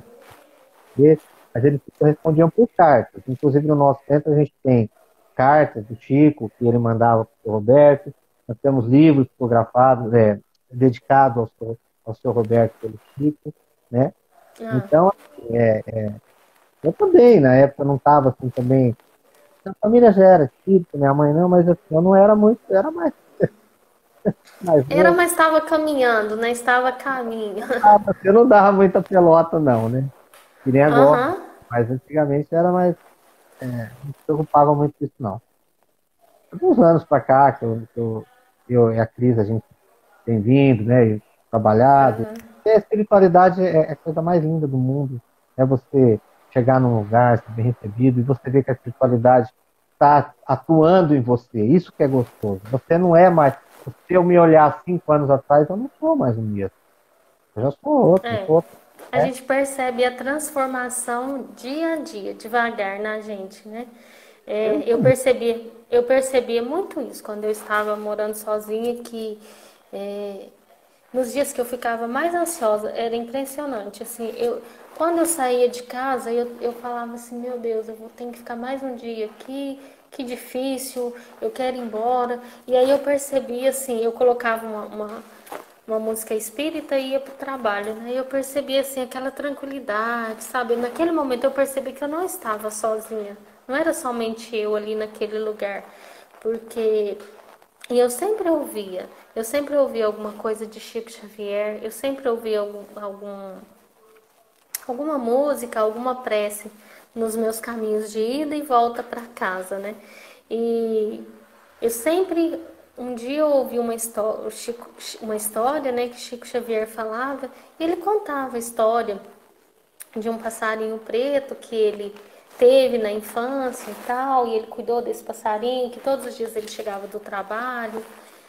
mas eles respondiam por cartas. Inclusive, no nosso centro, a gente tem cartas do Chico, que ele mandava para o seu Roberto. Nós temos livros fotografados, é, dedicados ao seu, ao seu Roberto pelo Chico, né? Ah. Então, assim, é, eu também, na época, não estava assim também. A família já era espírita, minha mãe não, mas assim, eu não era muito, era mais, mais Era, novo. mas estava caminhando, né? Estava a caminho. Ah, eu não dava muita pelota, não, né? Que nem agora. Aham. Mas antigamente era mais. É, não se preocupava muito com isso, não. Alguns anos para cá, que eu, que eu, eu e a Cris, a gente tem vindo, né? E trabalhado. Aham. E a espiritualidade é, é a coisa mais linda do mundo. É você chegar num lugar, ser bem recebido, e você ver que a espiritualidade está atuando em você. Isso que é gostoso. Você não é mais. Se eu me olhar cinco anos atrás, eu não sou mais o mesmo. Eu já sou outro, eu É. sou outro. A Né? gente percebe a transformação dia a dia, devagar na gente, né? É, Eu eu também. percebi, eu percebia muito isso quando eu estava morando sozinha, que é, nos dias que eu ficava mais ansiosa, era impressionante. Assim, eu, quando eu saía de casa, eu, eu falava assim, meu Deus, eu vou ter que ficar mais um dia aqui, que difícil, eu quero ir embora. E aí eu percebi, assim, eu colocava uma, uma, uma música espírita e ia pro trabalho, né? E eu percebi, assim, aquela tranquilidade, sabe? Naquele momento eu percebi que eu não estava sozinha. Não era somente eu ali naquele lugar. Porque e eu sempre ouvia, eu sempre ouvia alguma coisa de Chico Xavier, eu sempre ouvia algum, algum, alguma música, alguma prece nos meus caminhos de ida e volta para casa, né? E eu sempre, um dia eu ouvi uma história, Chico, uma história, né, que Chico Xavier falava, e ele contava a história de um passarinho preto que ele teve na infância e tal, e ele cuidou desse passarinho, que todos os dias ele chegava do trabalho.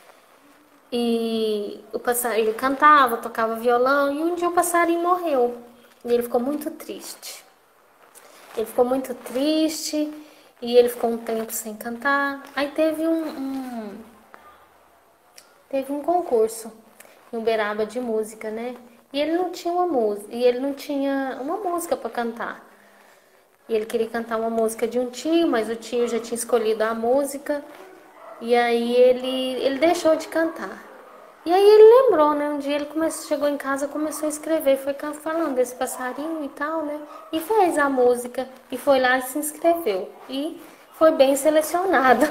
E o passarinho, ele cantava, tocava violão, e um dia o passarinho morreu. E ele ficou muito triste. Ele ficou muito triste e ele ficou um tempo sem cantar. Aí teve um, um teve um concurso em Uberaba de música, né? E ele não tinha uma música, e ele não tinha uma música para cantar. E ele queria cantar uma música de um tio, mas o tio já tinha escolhido a música. E aí ele, ele deixou de cantar. E aí ele lembrou, né? Um dia ele começou, chegou em casa, começou a escrever, foi falando desse passarinho e tal, né? E fez a música, e foi lá e se inscreveu. E foi bem selecionado.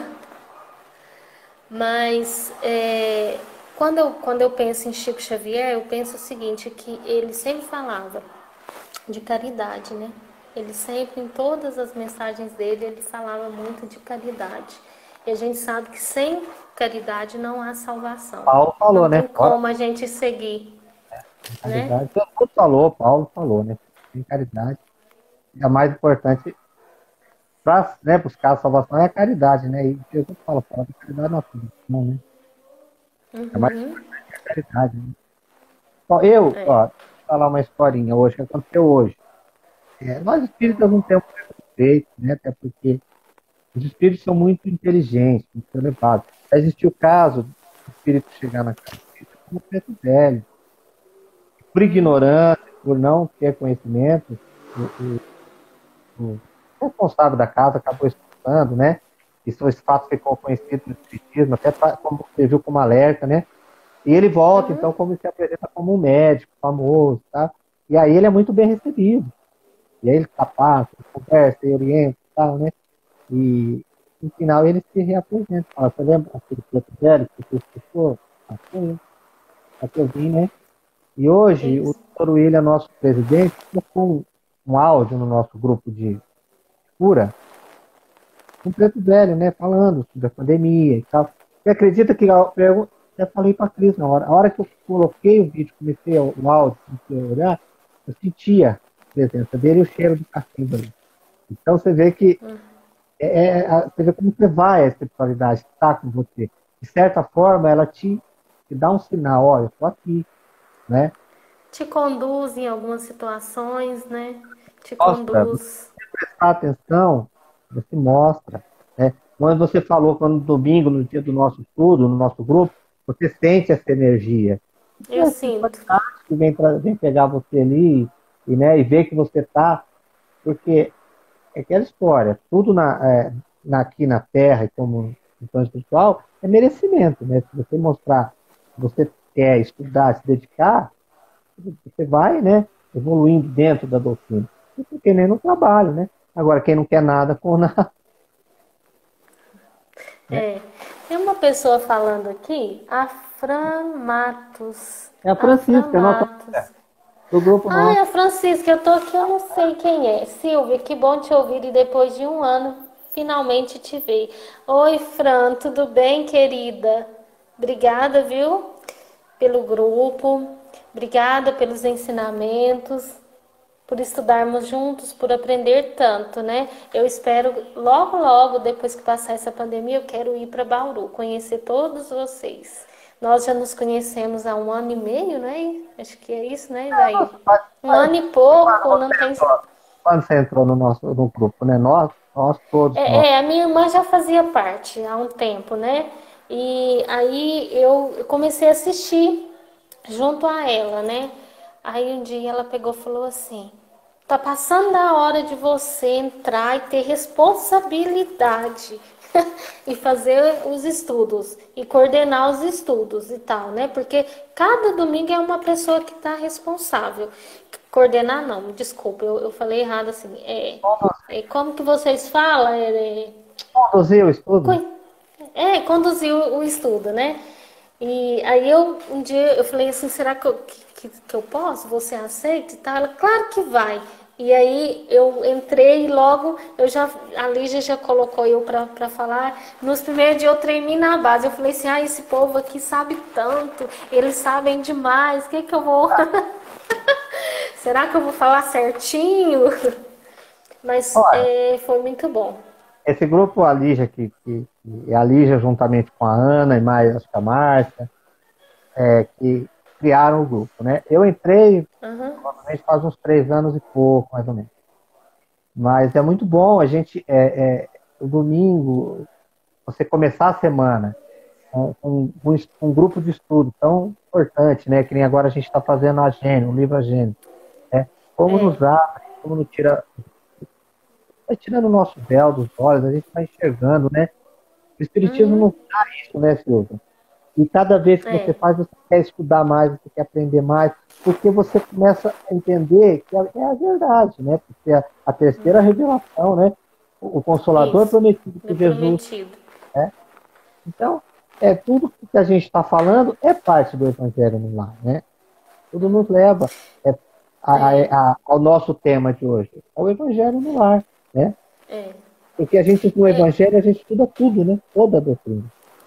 Mas é, quando, eu, quando eu penso em Chico Xavier, eu penso o seguinte, que ele sempre falava de caridade, né? Ele sempre, em todas as mensagens dele, ele falava muito de caridade. E a gente sabe que sem caridade não há salvação. Paulo Não falou, né? tem Fora como a gente seguir, a né? caridade. Jesus falou, Paulo falou, né? Tem caridade. E a mais importante para, né, buscar a salvação é a caridade, né? E Jesus fala, fala da caridade na não, né? É mais Uhum, importante a caridade, né? Ó, eu, é. ó, vou falar uma historinha hoje, que aconteceu hoje. É, nós espíritas não temos preconceito, né? Até porque os espíritos são muito inteligentes, muito elevados. Já existiu o caso do espírito chegar na casa como preto velho, por ignorância, por não ter conhecimento, o, o, o responsável da casa acabou expulsando, né? Isso, esse fato ficou conhecido no espiritismo, até pra, como serviu como alerta, né? E ele volta, Uhum, então, como se apresenta como um médico famoso, tá? E aí ele é muito bem recebido. E aí ele capaz, conversa, e orienta e tal, né? E no final ele se reapresenta. Fala, você lembra aquele preto velho que você expulsou? Ah, foi eu. Aqui eu vim, né? E hoje o isso. doutor William, nosso presidente, colocou um, um áudio no nosso grupo de cura, um preto velho, né? Falando sobre a pandemia e tal. Você acredita que eu, eu até falei para a Cris na hora. A hora que eu coloquei o vídeo, comecei o, o áudio, comecei a olhar, eu sentia a presença dele e o cheiro do cachimbo ali. Então você vê que é, é, a- você vê como você vai a espiritualidade que está com você. De certa forma, ela te, te dá um sinal, olha, eu estou aqui, né? te conduz em algumas situações, né? Te Mostra, conduz. prestar atenção, você mostra, né? Quando você falou, quando no domingo, no dia do nosso estudo, no nosso grupo, você sente essa energia. E Eu a sinto. espiritualidade que vem, pra, vem pegar você ali e, né, e ver que você está, porque é aquela história, tudo na, é, na- aqui na Terra e como no plano espiritual é merecimento, né? Se você mostrar que você quer estudar, se dedicar, você vai, né, evoluindo dentro da doutrina. E porque nem no trabalho, né? Agora, quem não quer nada com nada, né? É. Tem uma pessoa falando aqui, a Fran Matos. É a A Fran Francisca, a nossa Matos. do grupo Ai, nosso. a Francisca, eu tô aqui, eu não sei quem é. Silvia, que bom te ouvir e depois de um ano finalmente te ver. Oi, Fran, tudo bem, querida? Obrigada, viu, pelo grupo. Obrigada pelos ensinamentos, por estudarmos juntos, por aprender tanto, né? Eu espero logo, logo, depois que passar essa pandemia, eu quero ir para Bauru, conhecer todos vocês. Nós já nos conhecemos há um ano e meio, né? Acho que é isso, né, Ivaí? Mas, Um mas, ano e quando pouco, não você tem. entrou, quando você entrou no nosso no grupo, né? Nós, nós todos, nós. É, é, a minha irmã já fazia parte há um tempo, né? E aí eu comecei a assistir junto a ela, né? Aí um dia ela pegou e falou assim: tá passando da hora de você entrar e ter responsabilidade e fazer os estudos e coordenar os estudos e tal, né? Porque cada domingo é uma pessoa que está responsável. Coordenar não, desculpa, eu, eu falei errado assim. É, é como que vocês falam? É, é, Conduzir o estudo? é, conduzir o, o estudo, né? E aí eu um dia eu falei assim, será que eu, que, que eu posso? Você aceita e tal? Ela, claro que vai. E aí eu entrei e logo eu já, a Lígia já colocou eu para falar. Nos primeiros dias eu treinei na base. Eu falei assim, ah, esse povo aqui sabe tanto, eles sabem demais, o que que eu vou... será que eu vou falar certinho? Mas Olha, é, foi muito bom. esse grupo, a Lígia, que, que, que é a Lígia juntamente com a Ana e mais acho que a Márcia, é, que criaram o grupo, né? Eu entrei, Uhum. provavelmente faz uns três anos e pouco, mais ou menos. Mas é muito bom a gente, é, é, o domingo, você começar a semana com, com, com um grupo de estudo tão importante, né? Que nem agora a gente está fazendo a Gênio, o livro A Gênio, né? Como É. nos abre, como nos tira, vai tirando o nosso véu dos olhos, a gente vai enxergando, né? O Espiritismo não Uhum. dá isso, né, Silvia? E cada vez que você É. faz, você quer estudar mais, você quer aprender mais, porque você começa a entender que é a verdade, né? Porque a, a terceira revelação, né? O, o Consolador Isso. prometido Do por Jesus, prometido. né? Então, é tudo que a gente está falando é parte do Evangelho no lar, né? Tudo nos leva é, a, É. a, a, ao nosso tema de hoje, ao Evangelho no lar, né? É. Porque a gente, no É. Evangelho, a gente estuda tudo, né? Toda a doutrina.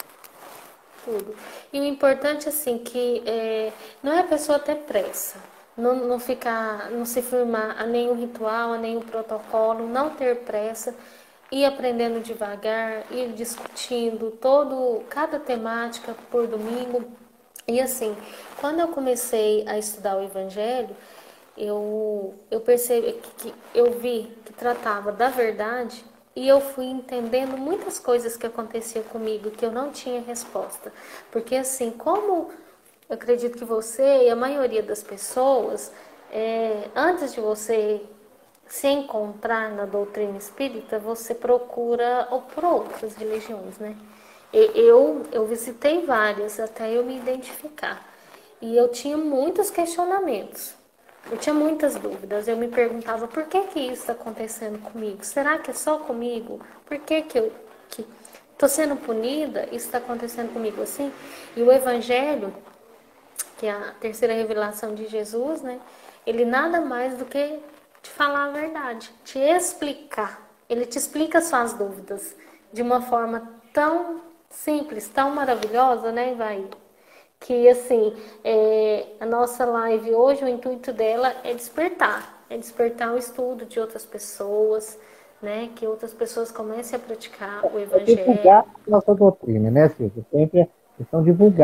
Tudo. E o importante, assim, que é, não é a pessoa ter pressa. Não, não ficar, não se firmar a nenhum ritual, a nenhum protocolo, não ter pressa, ir aprendendo devagar, ir discutindo todo, cada temática por domingo. E assim, quando eu comecei a estudar o Evangelho, eu, eu percebi que, que eu vi que tratava da verdade e eu fui entendendo muitas coisas que aconteciam comigo que eu não tinha resposta. Porque assim, como eu acredito que você e a maioria das pessoas, é, antes de você se encontrar na doutrina espírita, você procura ou por outras religiões, né? Eu, eu visitei várias até eu me identificar. E eu tinha muitos questionamentos. Eu tinha muitas dúvidas. Eu me perguntava por que que isso está acontecendo comigo? Será que é só comigo? Por que que eu que estou sendo punida? Isso está acontecendo comigo assim? E o Evangelho, que é a terceira revelação de Jesus, né? Ele nada mais do que te falar a verdade, te explicar. Ele te explica suas dúvidas de uma forma tão simples, tão maravilhosa, né, vai? Que assim, é, a nossa live hoje, o intuito dela é despertar, é despertar o estudo de outras pessoas, né? Que outras pessoas comecem a praticar o É divulgar Evangelho. a nossa doutrina, né, Silvia? Sempre é questão de divulgar.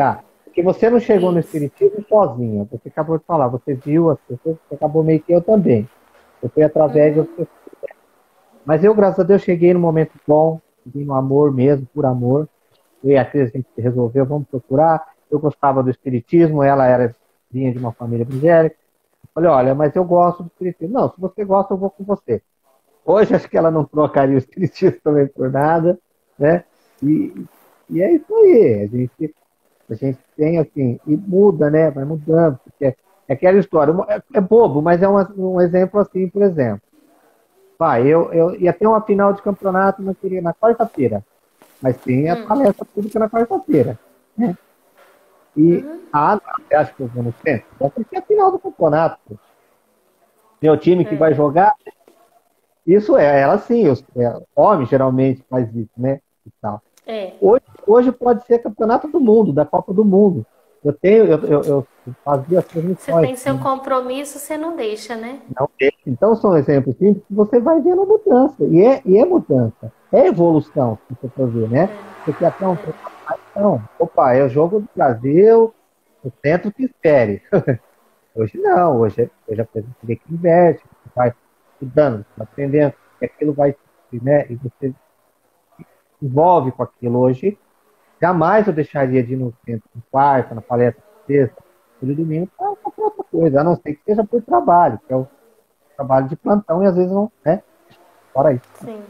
Porque você não chegou no Isso. espiritismo sozinha. Você acabou de falar, você viu as pessoas, você acabou meio que eu também. Eu fui através das Uhum. pessoas. Mas eu, graças a Deus, cheguei no momento bom, cheguei no amor mesmo, por amor. Eu e a Cris, a gente resolveu, vamos procurar. Eu gostava do espiritismo, ela era vinha de uma família evangélica. Eu falei, olha, mas eu gosto do espiritismo. Não, se você gosta, eu vou com você. Hoje acho que ela não trocaria o espiritismo também por nada, né? E, e é isso aí. A gente, a gente tem assim, e muda, né? Vai mudando, porque é, é aquela história. É, é bobo, mas é uma- um exemplo assim, por exemplo. Vai, eu, eu ia ter uma final de campeonato na, na quarta-feira, mas tem a Hum. palestra pública na quarta-feira, né? E, ah, não, você acha que eu vou no centro? Vai ter a final do campeonato. Pô. Meu time que vai É. jogar, isso é, ela sim, os, é, homem geralmente faz isso, né? E tal. É. Hoje, hoje pode ser campeonato do mundo, da Copa do Mundo. Eu tenho, eu, eu, eu fazia as Você transmissões. tem seu compromisso, você não deixa, né? Não tem. Então são exemplos simples que você vai vendo mudança. E é, e é mudança. É evolução, se você for ver, né? Porque até um tempo atrás, não. Opa, é o jogo do Brasil, o centro que espere. Hoje não, hoje, hoje a coisa vê que inverte, você vai estudando, você vai aprendendo, e aquilo vai, né? E você se envolve com aquilo hoje. Jamais eu deixaria de ir no centro, na quarta, na palestra de sexta, no domingo, para qualquer outra coisa, a não ser que seja por trabalho, que é o trabalho de plantão e às vezes não, né? Fora isso. Sim.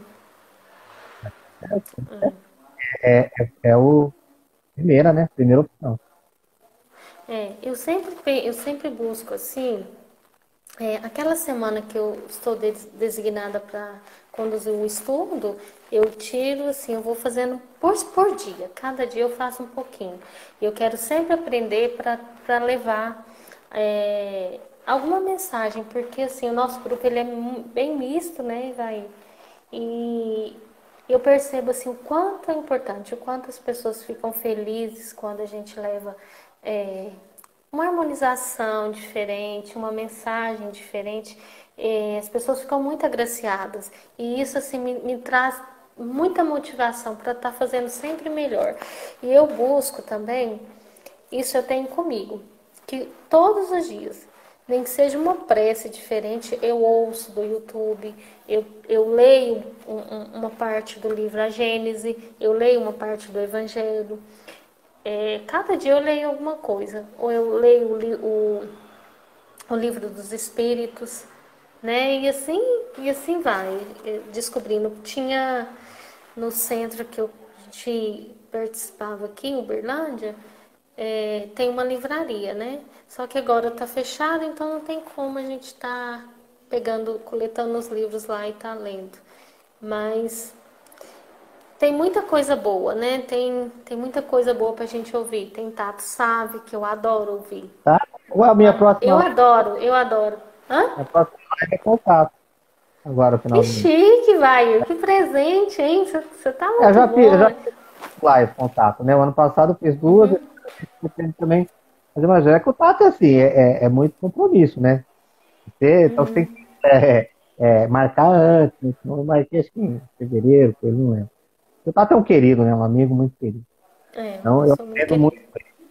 É, é, é o primeira, né? Primeira opção. É, eu sempre, pe- eu sempre busco assim, é, aquela semana que eu estou des- designada para conduzir um estudo, eu tiro assim, eu vou fazendo por, por dia. Cada dia eu faço um pouquinho. E eu quero sempre aprender para levar é, alguma mensagem, porque assim, o nosso grupo ele é mu- bem misto, né, vai. E eu percebo assim o quanto é importante, o quanto as pessoas ficam felizes quando a gente leva é, uma harmonização diferente, uma mensagem diferente. É, as pessoas ficam muito agraciadas e isso assim me, me traz muita motivação para estar fazendo sempre melhor. E eu busco também, isso eu tenho comigo, que todos os dias, nem que seja uma prece diferente, eu ouço do YouTube, eu, eu leio um, um, uma parte do livro A Gênese, eu leio uma parte do Evangelho. É, cada dia eu leio alguma coisa, ou eu leio o, li- o, o livro dos Espíritos, né? E assim, e assim vai, eh, descobrindo. Tinha no centro que eu te participava aqui, Uberlândia, é, tem uma livraria, né? Só que agora tá fechado, então não tem como a gente estar pegando, coletando os livros lá e tá lendo. Mas tem muita coisa boa, né? Tem, tem muita coisa boa pra gente ouvir. Tem Tato Save, que eu adoro ouvir. Tá? Ou a minha próxima Eu live, adoro, eu adoro. Hã? a próxima live é contato, agora no Que final do mês. chique, vai. Que presente, hein? Você tá É, eu muito já fiz, eu bom. já fiz live contato, né? O ano passado eu fiz duas, esse ano a gente pretende também fazer mais. É contato é assim, é, é, é muito compromisso, né? Você, então você tem que é, é, marcar antes, né? Senão eu marquei acho que em fevereiro, coisa, não lembro. O Tato é um querido, né? Um amigo muito querido. É, Então eu eu sou muito aprendo muito. querida.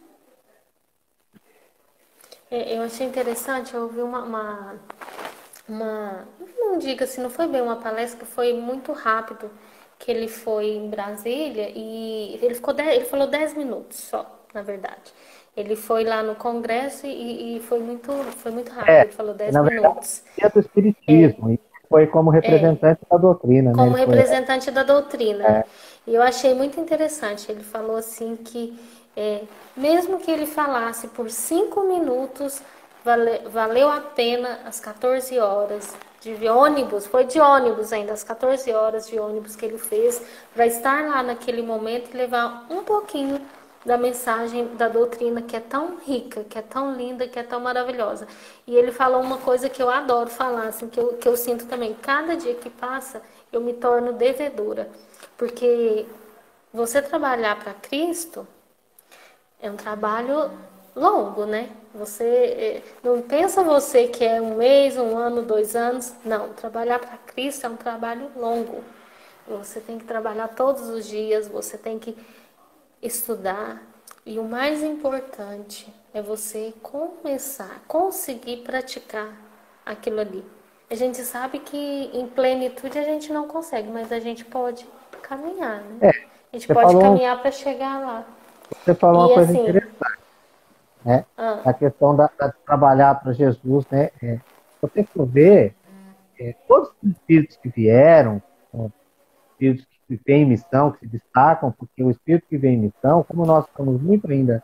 É, eu achei interessante, eu ouvi uma, uma, uma, não diga assim, não foi bem uma palestra, que foi muito rápido, que ele foi em Brasília e ele ficou dez, ele falou dez minutos só, na verdade. Ele foi lá no Congresso e, e foi muito, foi muito rápido, É, ele falou dez na verdade, minutos. é do É, espiritismo, e foi como é, representante da doutrina, né? como Ele foi, representante da doutrina. é, E eu achei muito interessante. Ele falou assim que, é, mesmo que ele falasse por cinco minutos, vale, valeu a pena as quatorze horas de ônibus, foi de ônibus ainda, as quatorze horas de ônibus que ele fez, para estar lá naquele momento e levar um pouquinho da mensagem da doutrina que é tão rica, que é tão linda, que é tão maravilhosa. E ele falou uma coisa que eu adoro falar, assim, que eu, que eu sinto também. Cada dia que passa, eu me torno devedora. Porque você trabalhar para Cristo é um trabalho longo, né? Você eh, não pensa você que é um mês, um ano, dois anos. Não, trabalhar para Cristo é um trabalho longo. Você tem que trabalhar todos os dias, você tem que estudar. E o mais importante é você começar, conseguir praticar aquilo ali. A gente sabe que em plenitude a gente não consegue, mas a gente pode caminhar, né? É, A gente você pode falou, caminhar para chegar lá. você falou uma E coisa assim, interessante, né? ah, A questão da, da- de trabalhar para Jesus, né? É, se você for ver, é, todos os espíritos que vieram, são espíritos que vêm em missão, que se destacam, porque o espírito que vem em missão, como nós estamos muito ainda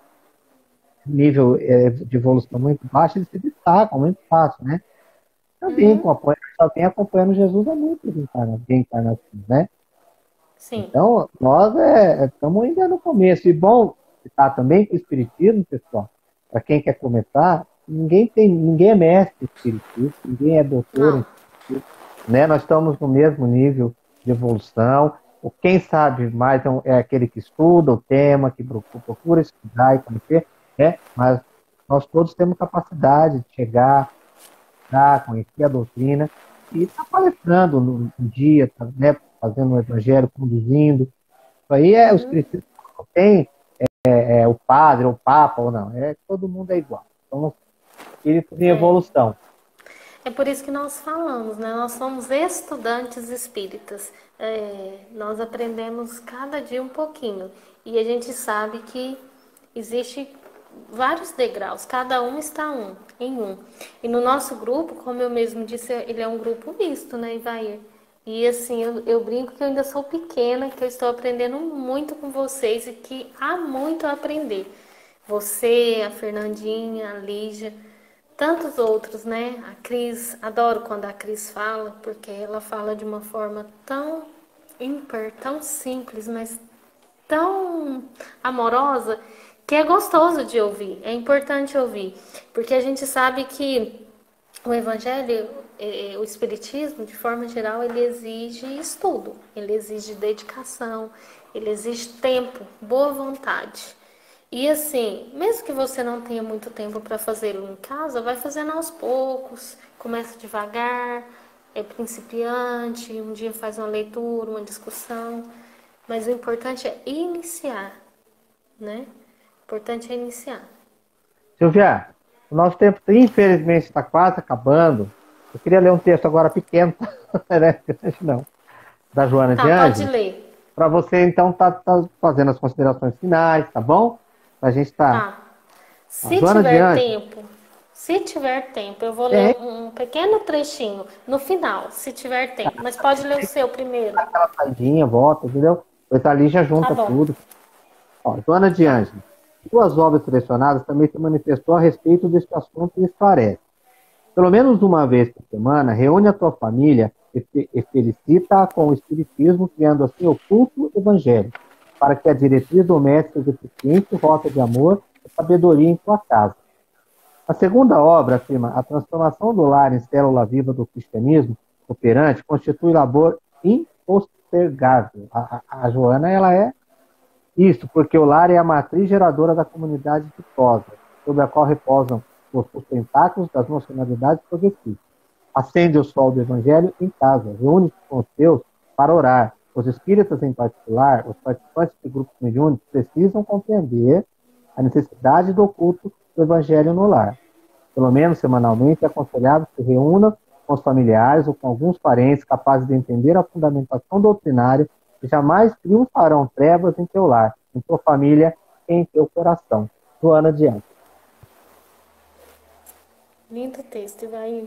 nível é, de evolução muito baixo, eles se destacam muito fácil, né? Também uhum, acompanha, só vem acompanhando Jesus há muitas encarna- reencarnações, né? sim, Então, nós é, estamos ainda no começo. E bom citar também que o Espiritismo, pessoal, para quem quer começar, ninguém tem, ninguém é mestre em Espiritismo, ninguém é doutor em não, Espiritismo, né? Nós estamos no mesmo nível de evolução. O quem sabe mais é, um- é aquele que estuda o tema, que procura, procura estudar e conhecer, né? Mas nós todos temos capacidade de chegar, estudar, conhecer a doutrina e estar palestrando no, no dia, tá, né? Fazendo o evangelho, conduzindo. Isso aí é o uhum, espiritismo, não tem é, é, o padre, o papa ou não. É, todo mundo é igual. Somos espíritos em é. evolução. É por isso que nós falamos, né? Nós somos estudantes espíritas. É, nós aprendemos cada dia um pouquinho. E a gente sabe que existe vários degraus, cada um está um, em um. E no nosso grupo, como eu mesmo disse, ele é um grupo misto, né, Ivair? E assim, eu, eu brinco que eu ainda sou pequena, que eu estou aprendendo muito com vocês e que há muito a aprender. Você, a Fernandinha, a Lígia, tantos outros, né? A Cris, adoro quando a Cris fala, porque ela fala de uma forma tão ímpar, tão simples, mas tão amorosa, que é gostoso de ouvir, é importante ouvir, porque a gente sabe que o Evangelho, o Espiritismo, de forma geral, ele exige estudo, ele exige dedicação, ele exige tempo, boa vontade. E assim, mesmo que você não tenha muito tempo para fazê-lo em casa, vai fazendo aos poucos, começa devagar, é principiante, um dia faz uma leitura, uma discussão, mas o importante é iniciar, né? O importante é iniciar. Silvia, o nosso tempo, infelizmente, está quase acabando. Eu queria ler um texto agora pequeno, né? Não, da Joana de Tá, pode Ângeles, ler. para você, então, tá, tá fazendo as considerações finais, tá bom? A gente está. Tá. A Se Joana de tiver Ângeles, tempo, se tiver tempo, eu vou ler tem, um, um pequeno trechinho no final, se tiver tempo. Mas pode ler o seu primeiro. aquela saidinha, volta, entendeu? Pois ali já Tá junta bom. tudo. Ó, Joana de Tá. Ângeles, suas obras selecionadas também se manifestou a respeito deste assunto e esclarece. Pelo menos uma vez por semana, reúne a tua família e, fe- e felicita-a com o Espiritismo, criando assim o culto evangélico, para que a diretriz doméstica de eficiente rota de amor e sabedoria em tua casa. A segunda obra afirma a transformação do lar em célula viva do cristianismo operante constitui labor impostergável. A, a, a Joana, ela é isso, porque o lar é a matriz geradora da comunidade ditosa, sobre a qual repousam os sustentáculos das nacionalidades progressistas. Acende o sol do Evangelho em casa, reúne-se com os teus para orar. Os espíritas, em particular, os participantes de grupos mediúnicos, precisam compreender a necessidade do culto do Evangelho no lar. Pelo menos semanalmente, é aconselhável que se reúna com os familiares ou com alguns parentes capazes de entender a fundamentação doutrinária que jamais triunfarão trevas em teu lar, em tua família e em teu coração. Joana de Ângeles. Lindo texto, vai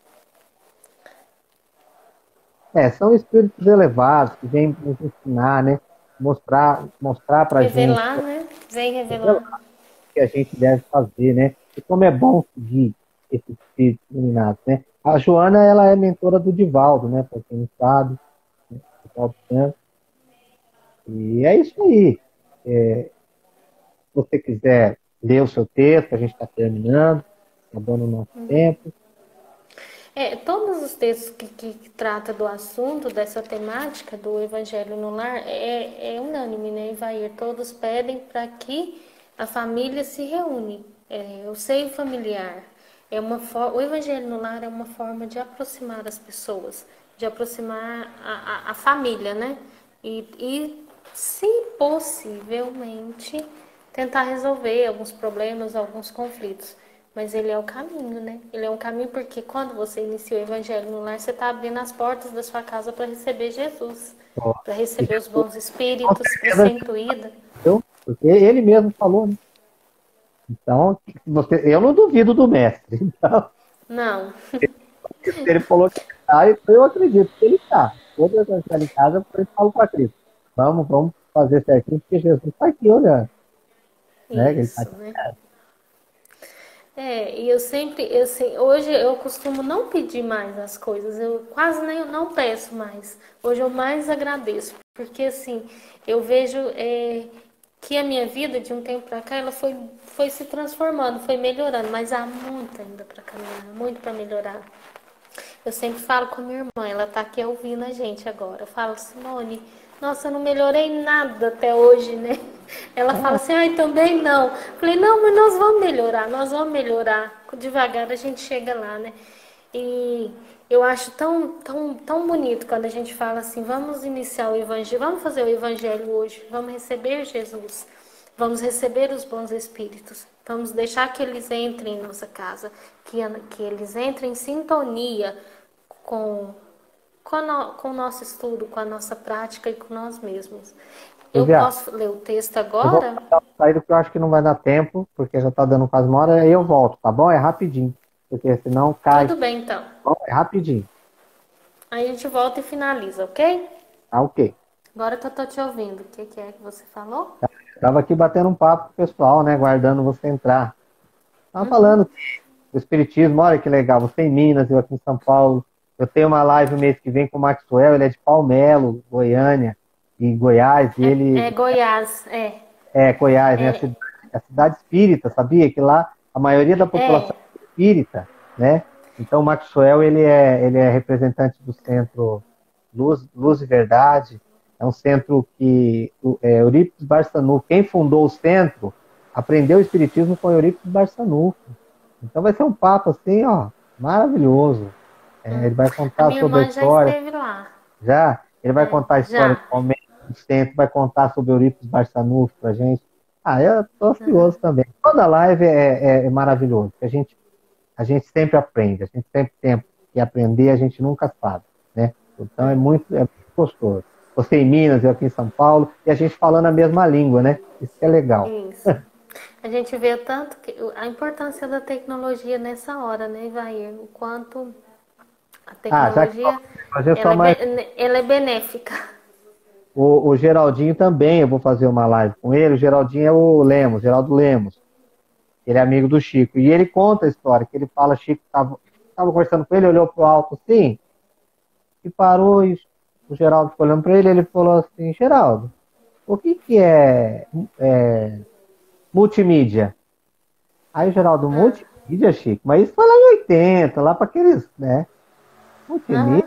É, são espíritos elevados que vêm nos ensinar, né? Mostrar, mostrar para a gente revelar, né? Vem revelar. o que a gente deve fazer, né? E como é bom seguir esses espíritos iluminados, né? A Joana, ela é mentora do Divaldo, né? Para quem não sabe, né? Divaldo Franco. E é isso aí. É, se você quiser ler o seu texto, a gente está terminando, acabando o nosso tempo. É, todos os textos que, que, que trata do assunto, dessa temática do Evangelho no lar, é, é unânime, né, Ivair? Todos pedem para que a família se reúne. É, o seio familiar. É uma for... O Evangelho no lar é uma forma de aproximar as pessoas, de aproximar a, a, a família, né? E, e, se possivelmente, tentar resolver alguns problemas, alguns conflitos. Mas ele é o caminho, né? Ele é um caminho porque quando você inicia o evangelho no lar, você está abrindo as portas da sua casa para receber Jesus, Ó, para e receber os Jesus, bons com espíritos, para ser certeza, intuída. entendeu? Porque ele mesmo falou, né? Então, você, eu não duvido do mestre. Então, Não. se ele falou que está, então eu acredito que ele está. Toda vez que eu entrar em casa, eu falo para Cristo. Vamos, vamos fazer certinho, porque Jesus está aqui olhando. Né? Ele tá Isso, aqui. né? É, e eu sempre, eu, se- hoje eu costumo não pedir mais as coisas, eu quase nem não peço mais. Hoje eu mais agradeço, porque assim, eu vejo é, que a minha vida de um tempo para cá, ela foi, foi se transformando, foi melhorando, mas há muito ainda para caminhar, muito para melhorar. Eu sempre falo com a minha irmã, ela tá aqui ouvindo a gente agora. Eu falo, Simone, nossa, eu não melhorei nada até hoje, né? Ela fala assim, ai, também não. Eu falei, não, mas nós vamos melhorar, nós vamos melhorar. Devagar a gente chega lá, né? E eu acho tão, tão, tão bonito quando a gente fala assim, vamos iniciar o evangelho, vamos fazer o evangelho hoje, vamos receber Jesus. Vamos receber os bons espíritos. Vamos deixar que eles entrem em nossa casa, que, que eles entrem em sintonia com, com, no, com o nosso estudo, com a nossa prática e com nós mesmos. Eu Silvia, posso ler o texto eu vou agora? dar uma saída porque eu acho que não vai dar tempo, porque já está dando quase uma hora, aí eu volto, tá bom? É rapidinho, porque senão cai. Tudo bem, então. Tá bom? É rapidinho. Aí a gente volta e finaliza, ok? Tá ok. Agora que eu tô te ouvindo, o que, que é que você falou? Estava aqui batendo um papo com o pessoal, né? Guardando você entrar. Tava Uhum. falando do Espiritismo, olha que legal. Você em Minas, eu aqui em São Paulo. Eu tenho uma live mês que vem com o Maxwell, ele é de Palmelo, Goiânia, e Goiás, e É, é ele Goiás, é. é Goiás, né? A É, cidade, a cidade espírita, sabia? Que lá a maioria da população é, é espírita, né? Então o Maxwell, ele é, ele é representante do centro Luz, Luz e Verdade. É um centro que é, Eurípides Barçanufo, quem fundou o centro, aprendeu o espiritismo com Eurípides Barçanufo. Então vai ser um papo assim, ó, maravilhoso. É, ele vai a contar minha sobre a irmã já história, esteve lá. já, ele vai É, contar a história do já. momento do centro, vai contar sobre Eurípides Barçanufo pra gente. Ah, eu tô ansioso também. Toda live é, é, é maravilhoso, porque a gente, a gente sempre aprende, a gente sempre tem que aprender, a gente nunca sabe, né? Então é muito, é muito gostoso. Você em Minas, eu aqui em São Paulo, e a gente falando a mesma língua, né? Isso que é legal. Isso. A gente vê tanto que a importância da tecnologia nessa hora, né, Ivair? O quanto a Ah, já que tecnologia hoje é ela só é, mais. be- ela é benéfica. O, o Geraldinho também, eu vou fazer uma live com ele. O Geraldinho é o Lemos, Geraldo Lemos. Ele é amigo do Chico. E ele conta a história, que ele fala, Chico estava tava conversando com ele, olhou pro alto assim, e parou, e o Geraldo ficou olhando para ele, ele falou assim, Geraldo, o que que é, é multimídia? Aí o Geraldo, Ah, multimídia, Chico? Mas isso foi lá em oitenta, lá para aqueles, né? Multimídia? aham.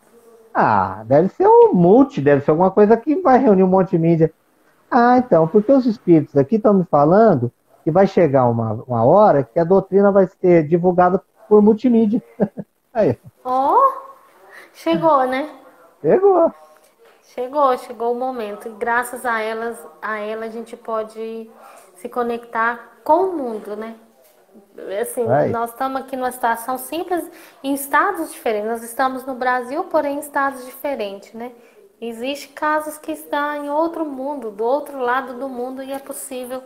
Ah, deve ser um multi, deve ser alguma coisa que vai reunir um monte de mídia. Ah, então, porque os espíritos aqui estão me falando que vai chegar uma, uma hora que a doutrina vai ser divulgada por multimídia. Aí, Ó, chegou, né? pegou. Chegou, chegou o momento. E graças a elas, a ela a gente pode se conectar com o mundo, né? Assim, Aí. nós estamos aqui numa situação simples, em estados diferentes. Nós estamos no Brasil, porém em estados diferentes, né? Existem casos que estão em outro mundo, do outro lado do mundo, e é possível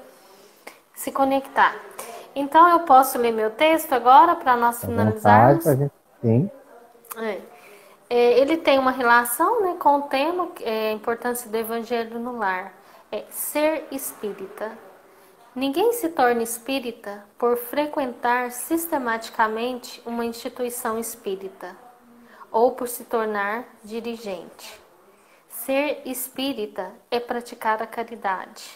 se conectar. Então, eu posso ler meu texto agora para nós À vontade, pra finalizarmos? gente. Sim. É. É, ele tem uma relação, né, com o tema, é, a importância do Evangelho no lar. É ser espírita. Ninguém se torna espírita por frequentar sistematicamente uma instituição espírita ou por se tornar dirigente. Ser espírita é praticar a caridade,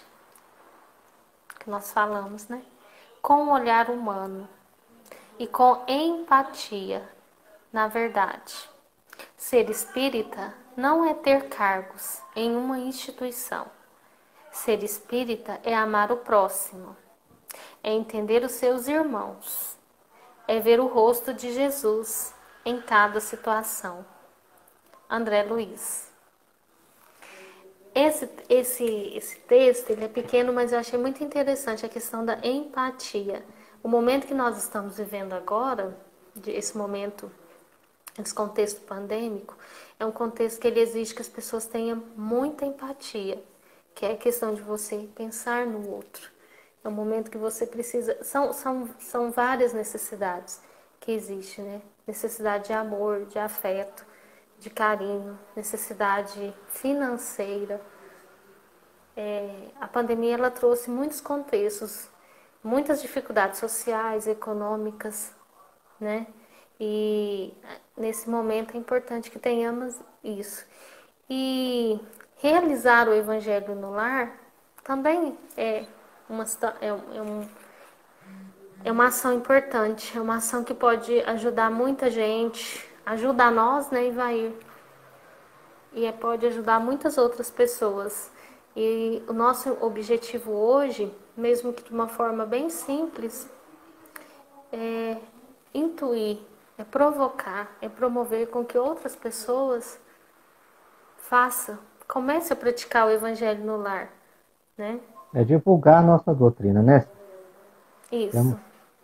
que nós falamos, né? Com um olhar humano e com empatia, na verdade. Ser espírita não é ter cargos em uma instituição. Ser espírita é amar o próximo, é entender os seus irmãos, é ver o rosto de Jesus em cada situação. André Luiz. esse, esse, esse texto, ele é pequeno, mas eu achei muito interessante a questão da empatia. O momento que nós estamos vivendo agora, esse momento, esse contexto pandêmico, é um contexto que ele exige que as pessoas tenham muita empatia, que é a questão de você pensar no outro. É um momento que você precisa... São, são, são várias necessidades que existem, né? Necessidade de amor, de afeto, de carinho, necessidade financeira. É, a pandemia ela trouxe muitos contextos, muitas dificuldades sociais, econômicas, né? E nesse momento é importante que tenhamos isso. E realizar o Evangelho no lar também é uma, é, é, um, é uma ação importante, é uma ação que pode ajudar muita gente, ajudar nós, né, Ivair? E é, pode ajudar muitas outras pessoas. E o nosso objetivo hoje, mesmo que de uma forma bem simples, é intuir, é provocar, é promover com que outras pessoas façam, comecem a praticar o Evangelho no lar, né? É divulgar a nossa doutrina, né? Isso.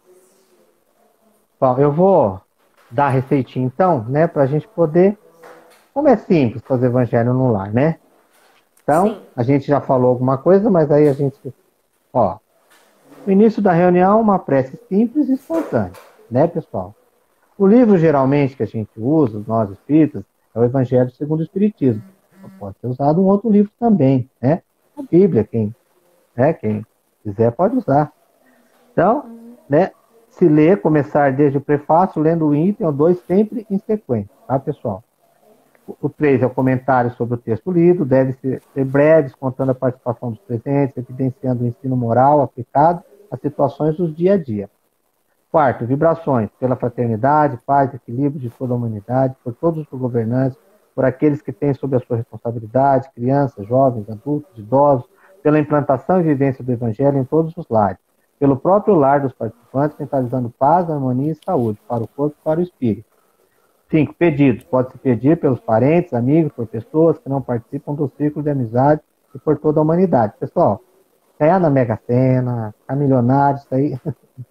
Bom, eu vou dar a receitinha então, né, para a gente poder, como é simples fazer Evangelho no lar, né? Então, Sim. a gente já falou alguma coisa, mas aí a gente, ó, no início da reunião, uma prece simples e espontânea, né, pessoal? O livro, geralmente, que a gente usa, nós espíritas, é o Evangelho segundo o Espiritismo. Pode ser usado um outro livro também, né? A Bíblia, quem, né, quem quiser pode usar. Então, né, se ler, começar desde o prefácio, lendo o item ou dois, sempre em sequência, tá, pessoal? O três é o comentário sobre o texto lido, deve ser, ser breves, contando a participação dos presentes, evidenciando o ensino moral aplicado às situações do dia a dia. Quarto, vibrações pela fraternidade, paz, equilíbrio de toda a humanidade, por todos os governantes, por aqueles que têm sob a sua responsabilidade, crianças, jovens, adultos, idosos, pela implantação e vivência do Evangelho em todos os lares, pelo próprio lar dos participantes, mentalizando paz, harmonia e saúde para o corpo e para o espírito. Cinco, pedidos. Pode-se pedir pelos parentes, amigos, por pessoas que não participam do círculo de amizade e por toda a humanidade. Pessoal, ganhar na Mega Sena, ficar milionário, isso aí...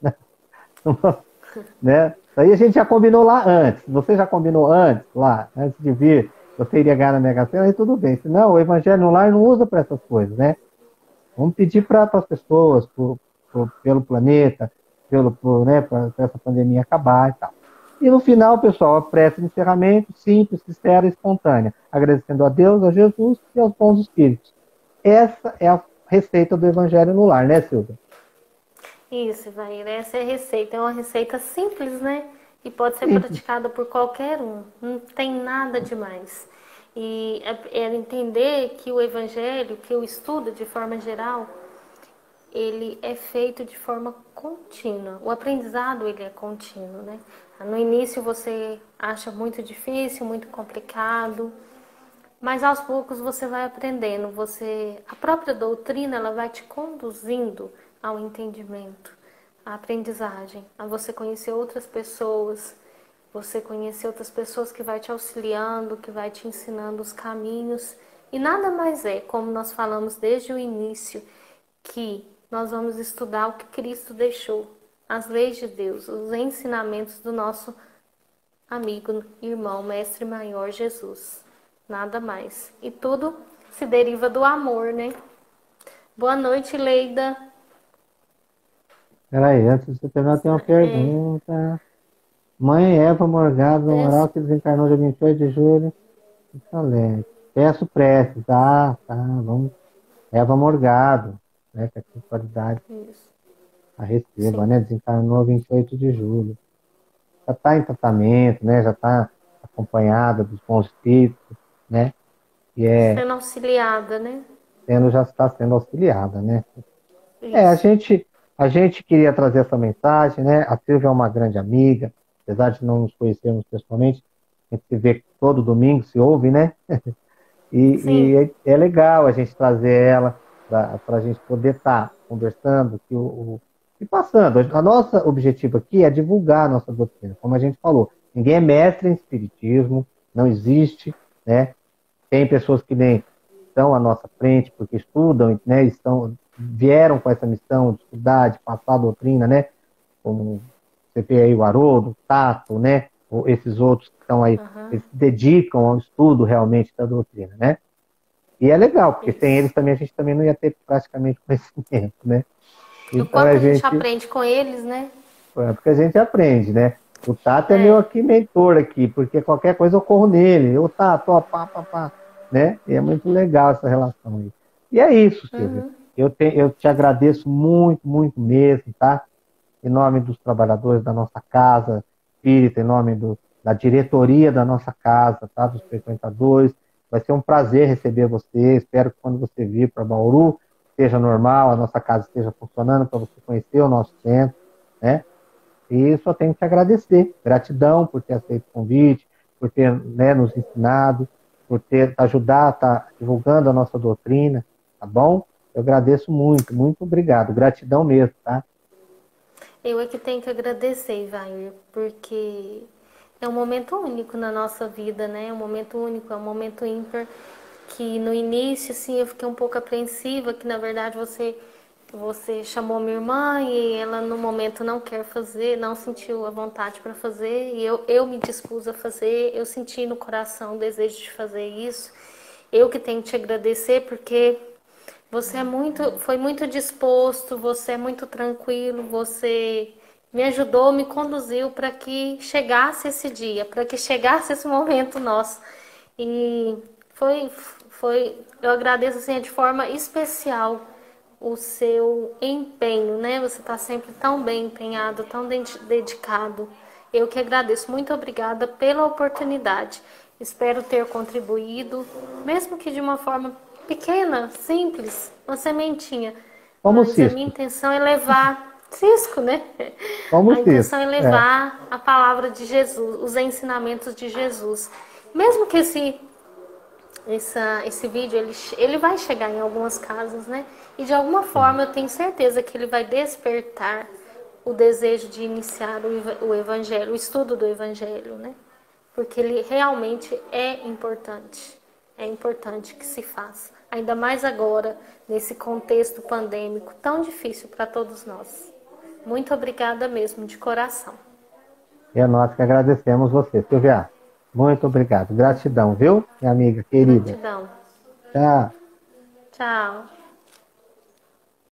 né? Isso aí a gente já combinou lá antes. Você já combinou antes, lá, antes de vir, você iria ganhar na Mega Sena, aí tudo bem. Senão, o Evangelho no lar não usa para essas coisas, né? Vamos pedir para as pessoas, por, por, pelo planeta, pelo, por, né, para essa pandemia acabar e tal. E no final, pessoal, a prece de encerramento, simples, sincera e espontânea, agradecendo a Deus, a Jesus e aos bons espíritos. Essa é a receita do Evangelho no lar, né, Silvia? Isso, Ivair, essa é a receita. É uma receita simples, né? E pode ser Simples. praticada por qualquer um. Não tem nada demais. E é, é entender que o Evangelho, que o estudo de forma geral, ele é feito de forma contínua. O aprendizado, ele é contínuo, né? No início você acha muito difícil, muito complicado, mas aos poucos você vai aprendendo. Você, a própria doutrina, ela vai te conduzindo ao entendimento, à aprendizagem, a você conhecer outras pessoas, você conhecer outras pessoas que vai te auxiliando, que vai te ensinando os caminhos. E nada mais é, como nós falamos desde o início, que nós vamos estudar o que Cristo deixou, as leis de Deus, os ensinamentos do nosso amigo, irmão, mestre maior Jesus. Nada mais. E tudo se deriva do amor, né? Boa noite, Leida. Peraí, antes de você terminar, tem uma pergunta. É. Mãe Eva Morgado, do Moral, que desencarnou dia vinte e oito de julho. Excelente. Peço preces. Ah, tá, vamos. Eva Morgado, né? Que a qualidade a receba, né? Desencarnou vinte e oito de julho. Já está em tratamento, né? Já está acompanhada dos bons espíritos, né? E é, sendo auxiliada, né? Sendo, já está sendo auxiliada, né? Isso. É, a gente, a gente queria trazer essa mensagem, né? A Silvia é uma grande amiga, apesar de não nos conhecermos pessoalmente, a gente se vê todo domingo, se ouve, né? e, e é, é legal a gente trazer ela para a gente poder estar tá conversando que o, o, e passando. A nossa objetivo aqui é divulgar a nossa doutrina, como a gente falou. Ninguém é mestre em espiritismo, não existe, né? Tem pessoas que nem estão à nossa frente, porque estudam, né, estão, vieram com essa missão de estudar, de passar a doutrina, né, como você vê aí o Haroldo, o Tato, né, ou esses outros que estão aí, Aham. eles se dedicam ao estudo realmente da doutrina, né? E é legal, porque sem Isso. eles também a gente também não ia ter praticamente conhecimento, né? O Então quanto a a gente gente, aprende com eles, né? é porque a gente aprende, né? O Tato é meu É. aqui mentor aqui, porque qualquer coisa eu corro nele. O Tato, ó, pá, pá, pá, né? E é muito legal essa relação aí. E é isso, Silvia. Uhum. Eu te, eu te agradeço muito, muito mesmo, tá? Em nome dos trabalhadores da nossa casa espírita, em nome do, da diretoria da nossa casa, tá? Dos frequentadores. Vai ser um prazer receber você. Espero que quando você vir para Bauru, esteja normal, a nossa casa esteja funcionando para você conhecer o nosso centro, né? E só tenho que te agradecer. Gratidão por ter aceito o convite, por ter, né, nos ensinado, por ter ajudado, tá divulgando a nossa doutrina, tá bom? Eu agradeço muito, muito obrigado. Gratidão mesmo, tá? Eu é que tenho que agradecer, Ivair, porque é um momento único na nossa vida, né? É um momento único, é um momento ímpar, que no início, assim, eu fiquei um pouco apreensiva, que na verdade você você chamou minha irmã e ela no momento não quer fazer, não sentiu a vontade para fazer, e eu, eu me dispus a fazer, eu senti no coração o desejo de fazer isso. Eu que tenho que te agradecer, porque você é muito, foi muito disposto, você é muito tranquilo, você me ajudou, me conduziu para que chegasse esse dia, para que chegasse esse momento nosso. E foi, foi, eu agradeço assim de forma especial o seu empenho, né? Você está sempre tão bem empenhado, tão dedicado. Eu que agradeço. Muito obrigada pela oportunidade. Espero ter contribuído, mesmo que de uma forma pequena, simples, uma sementinha. Como Mas a minha Cisco. intenção é levar, cisco, né? Como A Cisco. intenção é É. levar a palavra de Jesus, os ensinamentos de Jesus. Mesmo que esse essa, esse vídeo ele, ele vai chegar em algumas casas, né? E de alguma Sim. forma eu tenho certeza que ele vai despertar o desejo de iniciar o, o evangelho, o estudo do evangelho, né? Porque ele realmente é importante. É importante que se faça. Ainda mais agora, nesse contexto pandêmico tão difícil para todos nós. Muito obrigada mesmo, de coração. E é nós que agradecemos você, Silvia. Muito obrigado. Gratidão, viu, minha amiga querida? Gratidão. Tchau. Tchau.